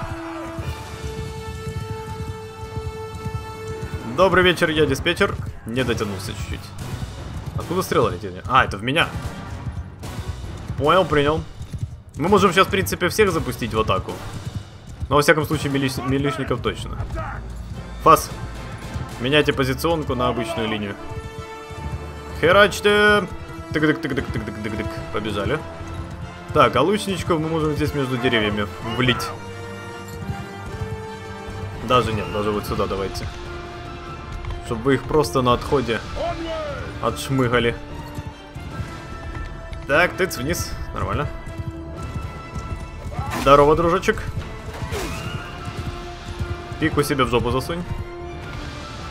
Добрый вечер, я диспетчер. Не дотянулся чуть-чуть. Откуда стрела летит? А, это в меня. Понял, принял. Мы можем сейчас, в принципе, всех запустить в атаку. Но, во всяком случае, мили... милишников точно. Фас. Меняйте позиционку на обычную линию. Херачьте. Тык-тык-тык-тык-тык-тык-тык. Побежали. Так, а лучничков мы можем здесь между деревьями влить. Даже нет, даже вот сюда давайте. Чтобы вы их просто на отходе отшмыгали. Так, тыц вниз. Нормально. Здорово, дружочек. Пику себе в жопу засунь.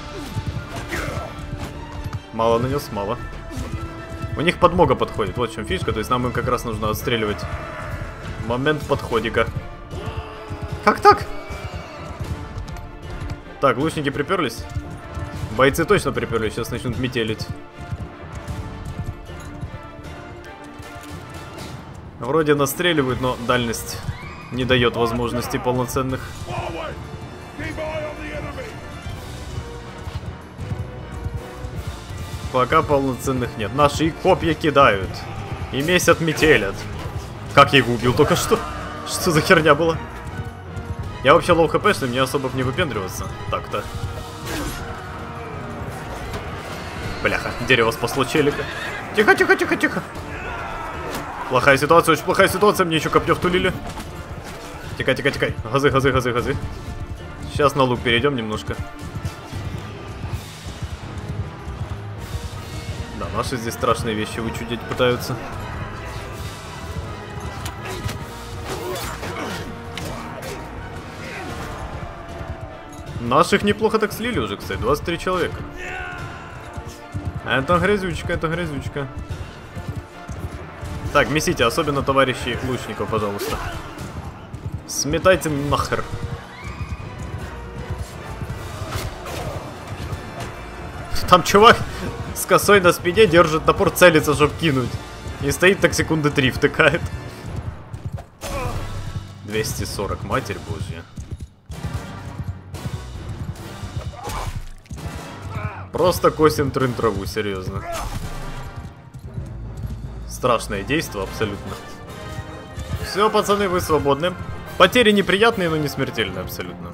Мало нанес, мало. У них подмога подходит, вот в чем фишка, то есть нам им как раз нужно отстреливать момент подходика. Как так? Так, лучники приперлись. Бойцы точно приперлись, сейчас начнут метелить. Вроде настреливают, но дальность не дает возможностей полноценных. Пока полноценных нет. Наши и копья кидают. И месят метелят. Как я его убил только что? Что за херня была? Я вообще лоу хпшный, мне особо не выпендриваться. Так-то. Бляха, дерево спасло челика. Тихо, тихо, тихо, тихо. Плохая ситуация, очень плохая ситуация. Мне еще копье втулили. Тикай, тикай, тикай. Газы, газы, газы, газы. Сейчас на лук перейдем немножко. Да, наши здесь страшные вещи вычудить пытаются. Наших неплохо так слили уже, кстати. двадцать три человека. Это грязючка, это грязючка. Так, месите, особенно товарищи лучников, пожалуйста. Сметайте нахер. Там чувак с косой на спине держит топор, целится, чтобы кинуть. И стоит так секунды три, втыкает. двести сорок, матерь божья. Просто косим трын траву, серьезно. Страшное действо, абсолютно. Все, пацаны, вы свободны. Потери неприятные, но не смертельные, абсолютно.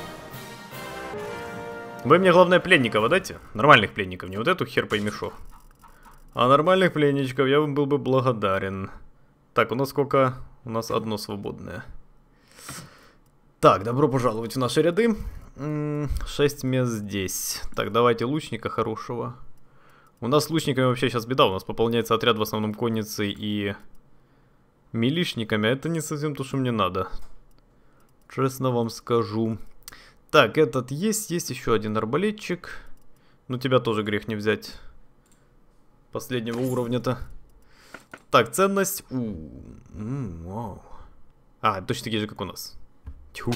Вы мне, главное, пленников отдайте. Нормальных пленников, не вот эту хер пойми шо. А нормальных пленничков я вам был бы благодарен. Так, у нас сколько? У нас одно свободное. Так, добро пожаловать в наши ряды. шесть мест здесь. Так, давайте лучника хорошего. У нас с лучниками вообще сейчас беда. У нас пополняется отряд в основном конницей и милишниками. Это не совсем то, что мне надо. Честно вам скажу. Так, этот есть. Есть еще один арбалетчик. Ну, тебя тоже грех не взять. Последнего уровня-то. Так, ценность. У -у -у, вау. А, точно такие же, как у нас. Тьфу.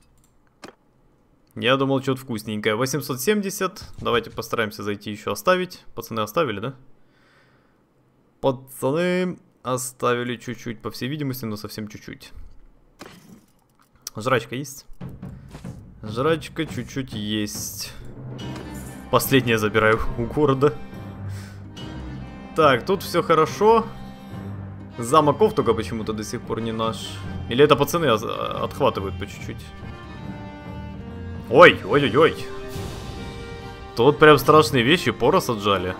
Я думал, что-то вкусненькое. восемьсот семьдесят. Давайте постараемся зайти еще оставить. Пацаны оставили, да? Пацаны оставили чуть-чуть, по всей видимости, но совсем чуть-чуть. Жрачка есть? Жрачка чуть-чуть есть. Последнее забираю у города. Так, тут все хорошо. Замоков только почему-то до сих пор не наш. Или это пацаны отхватывают по чуть-чуть. Ой, ой-ой-ой. Тут прям страшные вещи, порос отжали.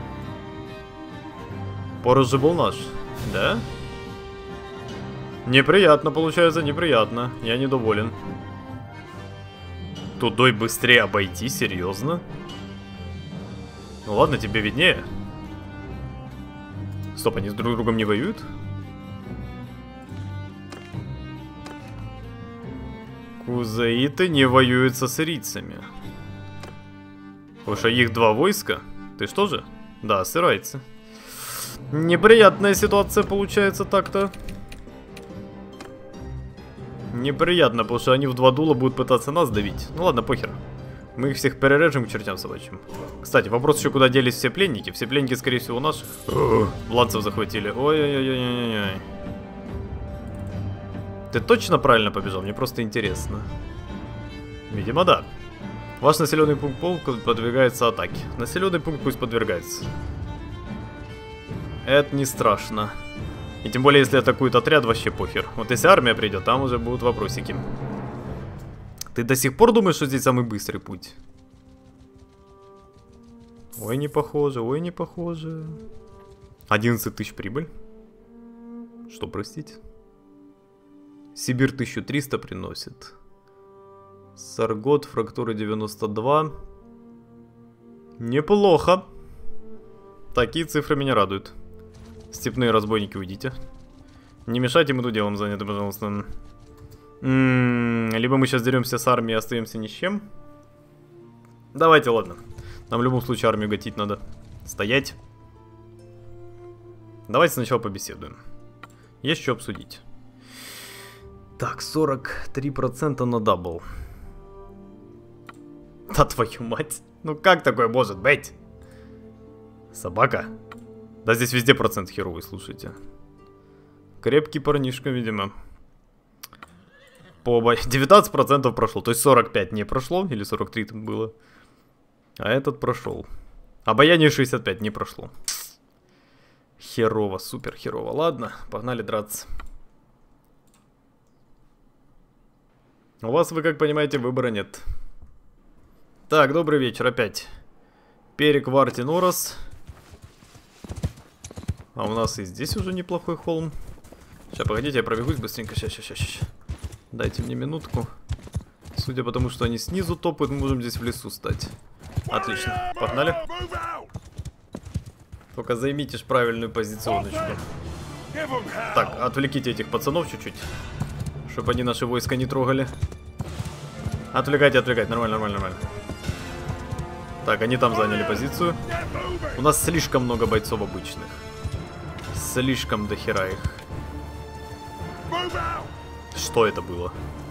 Порос же был наш, да? Неприятно, получается, неприятно. Я недоволен. Тудой быстрее обойти, серьезно? Ну ладно, тебе виднее. Стоп, они с друг другом не воюют? Кузаиты не воюют со сирийцами. Потому что их два войска. Ты что же? Да, сирийцы. Неприятная ситуация получается так-то. Неприятно, потому что они в два дула будут пытаться нас давить. Ну ладно, похер. Мы их всех перережем к чертям собачьим. Кстати, вопрос еще, куда делись все пленники. Все пленники, скорее всего, наших. Ланцев захватили. Ой-ой-ой-ой-ой-ой. Ты точно правильно побежал? Мне просто интересно. Видимо, да. Ваш населенный пункт полка подвергается атаке. Населенный пункт пусть подвергается. Это не страшно. И тем более, если атакует отряд, вообще похер. Вот если армия придет, там уже будут вопросики. Ты до сих пор думаешь, что здесь самый быстрый путь? Ой, не похоже, ой, не похоже. одиннадцать тысяч прибыль. Что, простите? Сибирь тысячу триста приносит. Саргот, фрактуры девяносто два. Неплохо. Такие цифры меня радуют. Степные разбойники, уйдите. Не мешайте, мы тут делом заняты, пожалуйста. М-м-м, либо мы сейчас деремся с армией и остаемся ни с чем. Давайте, ладно. Нам в любом случае армию гатить надо. Стоять. Давайте сначала побеседуем. Есть что обсудить. Так, сорок три процента на дабл. Да твою мать. Ну как такое может быть? Собака? Да здесь везде процент херовый, слушайте. Крепкий парнишка, видимо. По девятнадцать процентов прошло. То есть сорок пять не прошло. Или сорок три там было. А этот прошел. Обаяние шестьдесят пять не прошло. Херово, супер херово. Ладно, погнали драться. У вас, вы как понимаете, выбора нет. Так, добрый вечер опять. Перек Вартинорос. А у нас и здесь уже неплохой холм. Сейчас, погодите, я пробегусь быстренько. Сейчас, сейчас, сейчас. Дайте мне минутку. Судя по тому, что они снизу топают, мы можем здесь в лесу стать. Отлично, погнали. Только займите ж правильную позиционочку. Так, отвлеките этих пацанов чуть-чуть. Чтобы они наши войска не трогали. Отвлекайте, отвлекайте, нормально, нормально, нормально. Так, они там заняли позицию. У нас слишком много бойцов обычных. Слишком дохера их. Что это было?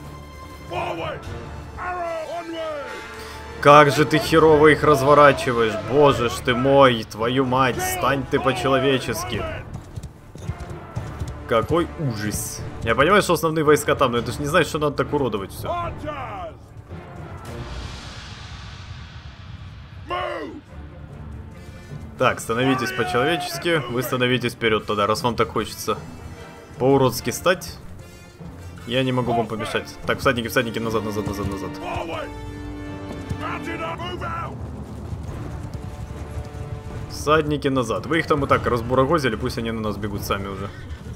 Как же ты херово их разворачиваешь, боже ж ты мой, твою мать, стань ты по-человечески. Какой ужас. Я понимаю, что основные войска там, но это ж не значит, что надо так уродовать все. Так, становитесь по-человечески, вы становитесь вперед тогда, раз вам так хочется по-уродски стать. Я не могу вам помешать. Так, всадники, всадники, назад, назад, назад, назад. Всадники назад. Вы их там и так разбурагозили, пусть они на нас бегут сами уже.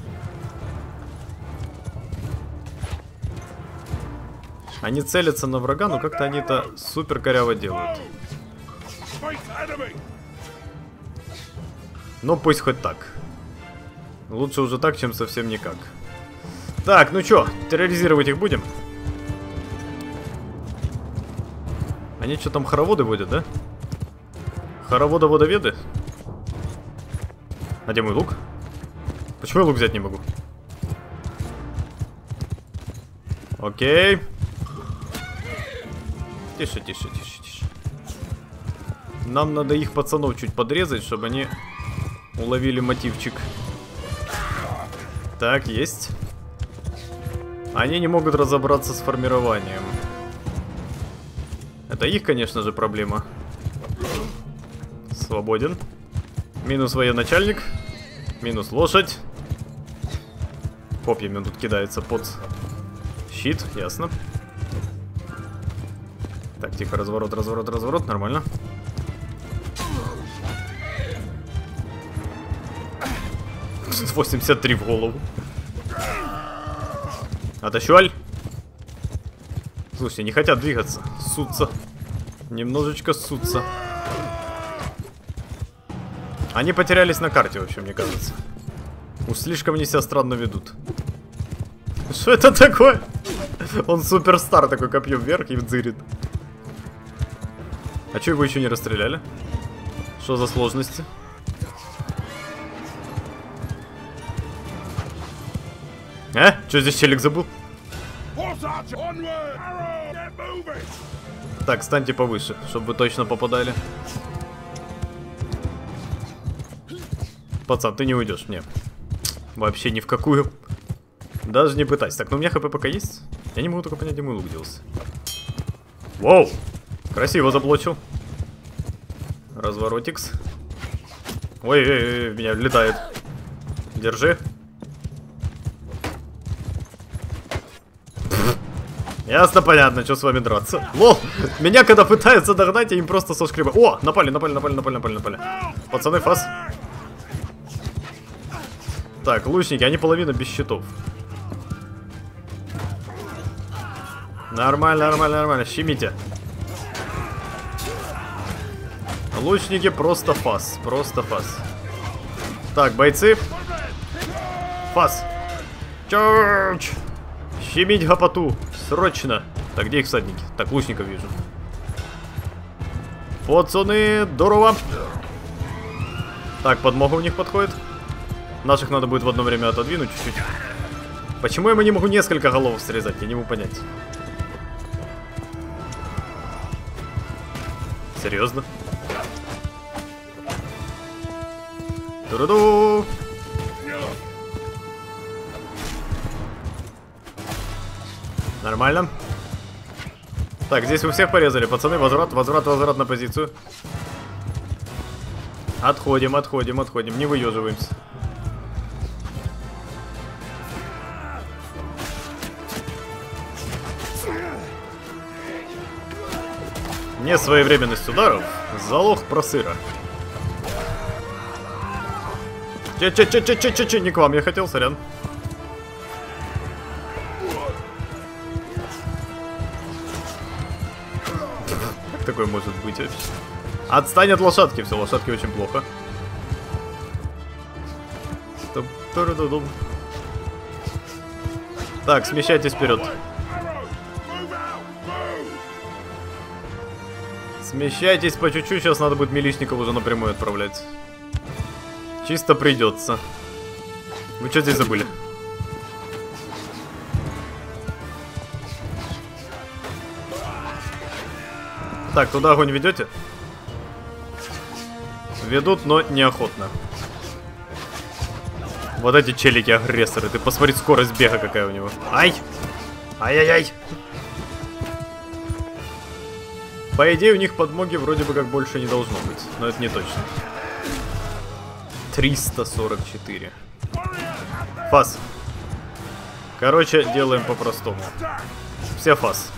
Они целятся на врага, но как-то они это супер коряво делают. Ну пусть хоть так. Лучше уже так, чем совсем никак. Так, ну чё, терроризировать их будем? Они что там, хороводы водят, да? Хороводы-водоведы? А где мой лук? Почему я лук взять не могу? Окей. Тише, тише, тише, тише. Нам надо их пацанов чуть подрезать, чтобы они уловили мотивчик. Так, есть. Они не могут разобраться с формированием. Это их, конечно же, проблема. Свободен. Минус военачальник. Минус лошадь. Копьями он тут кидается под щит, ясно. Так, тихо, разворот, разворот, разворот, нормально. восемьдесят три в голову. Отощуаль. Слушайте, не хотят двигаться. Ссутся. Немножечко ссутся. Они потерялись на карте, вообще, мне кажется. Уж слишком они себя странно ведут. Что это такое? Он суперстар, такой копьем вверх и дзырит. А чё его еще не расстреляли? Что за сложности? А? Что здесь челик забыл? Так, станьте повыше, чтобы вы точно попадали. Пацан, ты не уйдешь мне. Вообще ни в какую. Даже не пытайся. Так, ну у меня хп пока есть. Я не могу только понять, где мой лук делся. Воу! Красиво заблочил. Разворотикс. Ой, ой, ой, меня летает. Держи. Ясно, понятно, что с вами драться. Лол, меня когда пытаются догнать, я им просто со шкриба. О, напали, напали, напали, напали, напали, напали. Пацаны, фас. Так, лучники, они половина без щитов. Нормально, нормально, нормально, щемите. Лучники просто фас, просто фас. Так, бойцы. Фас. Чёрч. Щемить гопоту. Срочно. Так, где их всадники? Так, лучников вижу. Пацаны, здорово. Так, подмога у них подходит. Наших надо будет в одно время отодвинуть чуть-чуть. Почему я не могу несколько голов срезать? Я не могу понять. Серьезно? Ту-ду-ду! Нормально. Так, здесь вы всех порезали, пацаны. Возврат, возврат, возврат на позицию. Отходим, отходим, отходим. Не выеживаемся. Несвоевременность ударов — залог просыра. Че-че-че-че-че-че, не к вам я хотел, сорян. Как такое может быть вообще? Отстань от лошадки, все, лошадки очень плохо. Так, смещайтесь вперед. Смещайтесь по чуть-чуть, сейчас надо будет милишников уже напрямую отправлять. Чисто придется. Вы что здесь забыли? Так, туда огонь ведете? Ведут, но неохотно. Вот эти челики-агрессоры. Ты посмотри, скорость бега какая у него. Ай! Ай-яй-яй! По идее, у них подмоги вроде бы как больше не должно быть. Но это не точно. триста сорок четыре. Фас. Короче, делаем по-простому. Все фас.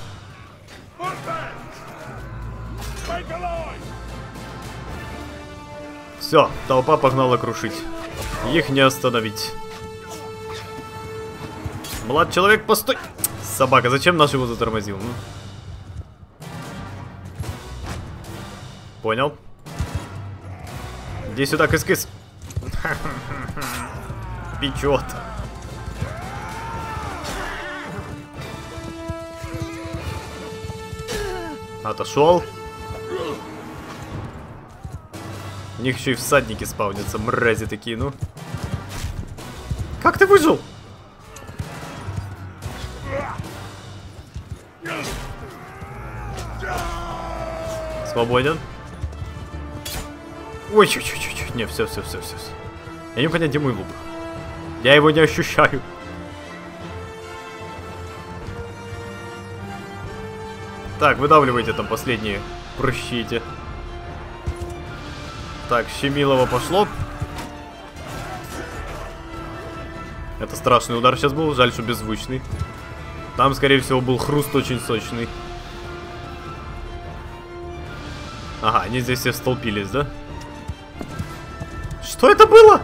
Все, толпа погнала крушить. Их не остановить. Млад человек, постой! Собака, зачем наш его затормозил? Ну? Понял. Иди сюда, кыс-кыс. Печет. Отошел. У них еще и всадники спавнятся, мрази такие, ну. Как ты выжил? Свободен. Ой, чуть-чуть, не, все, все, все, все. Я не понять, где мой лук. Я его не ощущаю. Так, выдавливайте там последние прыщи эти. Так, Щемилова пошло. Это страшный удар сейчас был, жаль, что беззвучный. Там, скорее всего, был хруст очень сочный. Ага, они здесь все столпились, да? Что это было?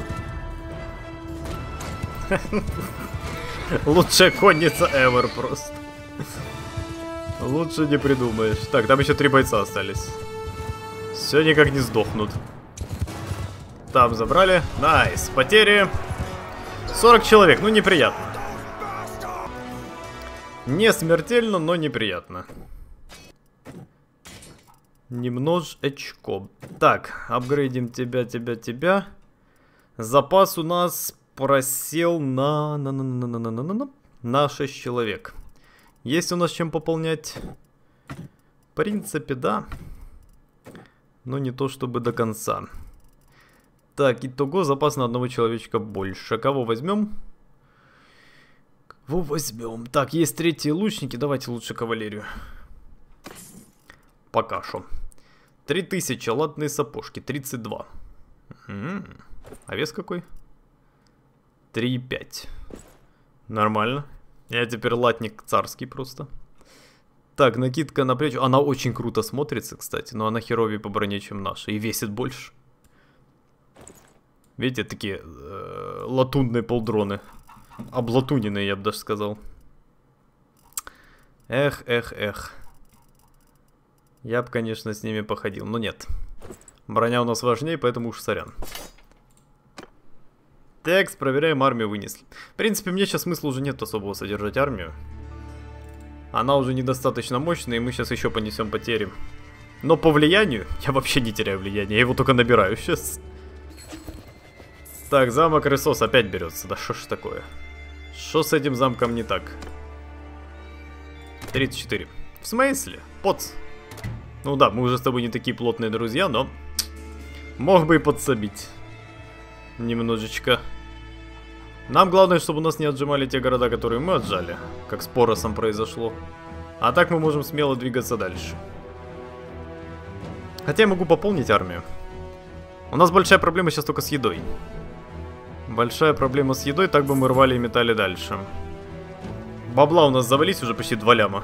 Лучшая конница ever просто. Лучше не придумаешь. Так, там еще три бойца остались. Все никак не сдохнут. Там забрали. Найс. Потери. сорок человек. Ну, неприятно. Не смертельно, но неприятно. Немножечко. Так, апгрейдим тебя, тебя, тебя. Запас у нас просел на... На, на, на, на, на, на, на, на, на шесть человек. Есть у нас чем пополнять? В принципе, да. Но не то чтобы до конца. Так, итого запас на одного человечка больше. Кого возьмем? Кого возьмем? Так, есть третьи лучники. Давайте лучше кавалерию. Пока что. три тысячи, латные сапожки, тридцать два. М-м-м. А вес какой? три и пять. Нормально. Я теперь латник царский просто. Так, накидка на плечи. Она очень круто смотрится, кстати. Но она херовее по броне, чем наша. И весит больше. Видите, такие э, латунные полдроны. Облатуненные, я бы даже сказал. Эх, эх, эх. Я бы, конечно, с ними походил, но нет. Броня у нас важнее, поэтому уж сорян. Текст, проверяем, армию вынесли. В принципе, мне сейчас смысла уже нет особого содержать армию. Она уже недостаточно мощная, и мы сейчас еще понесем потери. Но по влиянию, я вообще не теряю влияние, я его только набираю сейчас. Так, замок Ресос опять берется. Да что ж такое? Что с этим замком не так? тридцать четыре. В смысле? Поц. Ну да, мы уже с тобой не такие плотные друзья, но... Мог бы и подсобить. Немножечко. Нам главное, чтобы у нас не отжимали те города, которые мы отжали. Как с Поросом произошло. А так мы можем смело двигаться дальше. Хотя я могу пополнить армию. У нас большая проблема сейчас только с едой. Большая проблема с едой, так бы мы рвали и метали дальше. Бабла у нас завались уже почти два ляма.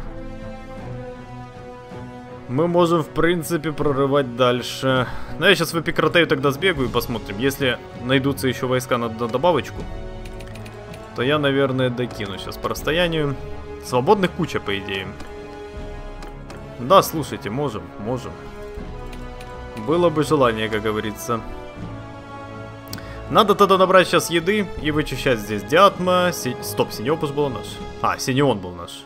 Мы можем, в принципе, прорывать дальше. Но я сейчас в Эпикратею тогда сбегаю и посмотрим. Если найдутся еще войска на добавочку, то я, наверное, докину сейчас по расстоянию. Свободных куча, по идее. Да, слушайте, можем, можем. Было бы желание, как говорится. Надо тогда набрать сейчас еды и вычищать здесь Диатма. Си... Стоп, Синеопус был наш. А, Синеон был наш.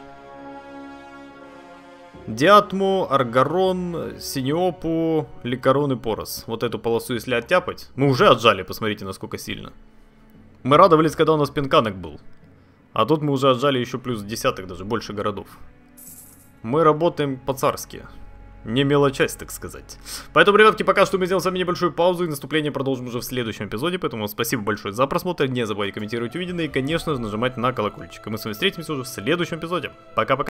Диатму, Аргарон, Синеопу, Ликарон и Порос. Вот эту полосу, если оттяпать. Мы уже отжали, посмотрите, насколько сильно. Мы радовались, когда у нас Пинканок был. А тут мы уже отжали еще плюс десяток, даже больше городов. Мы работаем по-царски. Не мелочась, так сказать. Поэтому, ребятки, пока что мы сделаем с вами небольшую паузу, и наступление продолжим уже в следующем эпизоде. Поэтому спасибо большое за просмотр. Не забывайте комментировать увиденное и, конечно же, нажимать на колокольчик. И мы с вами встретимся уже в следующем эпизоде. Пока-пока.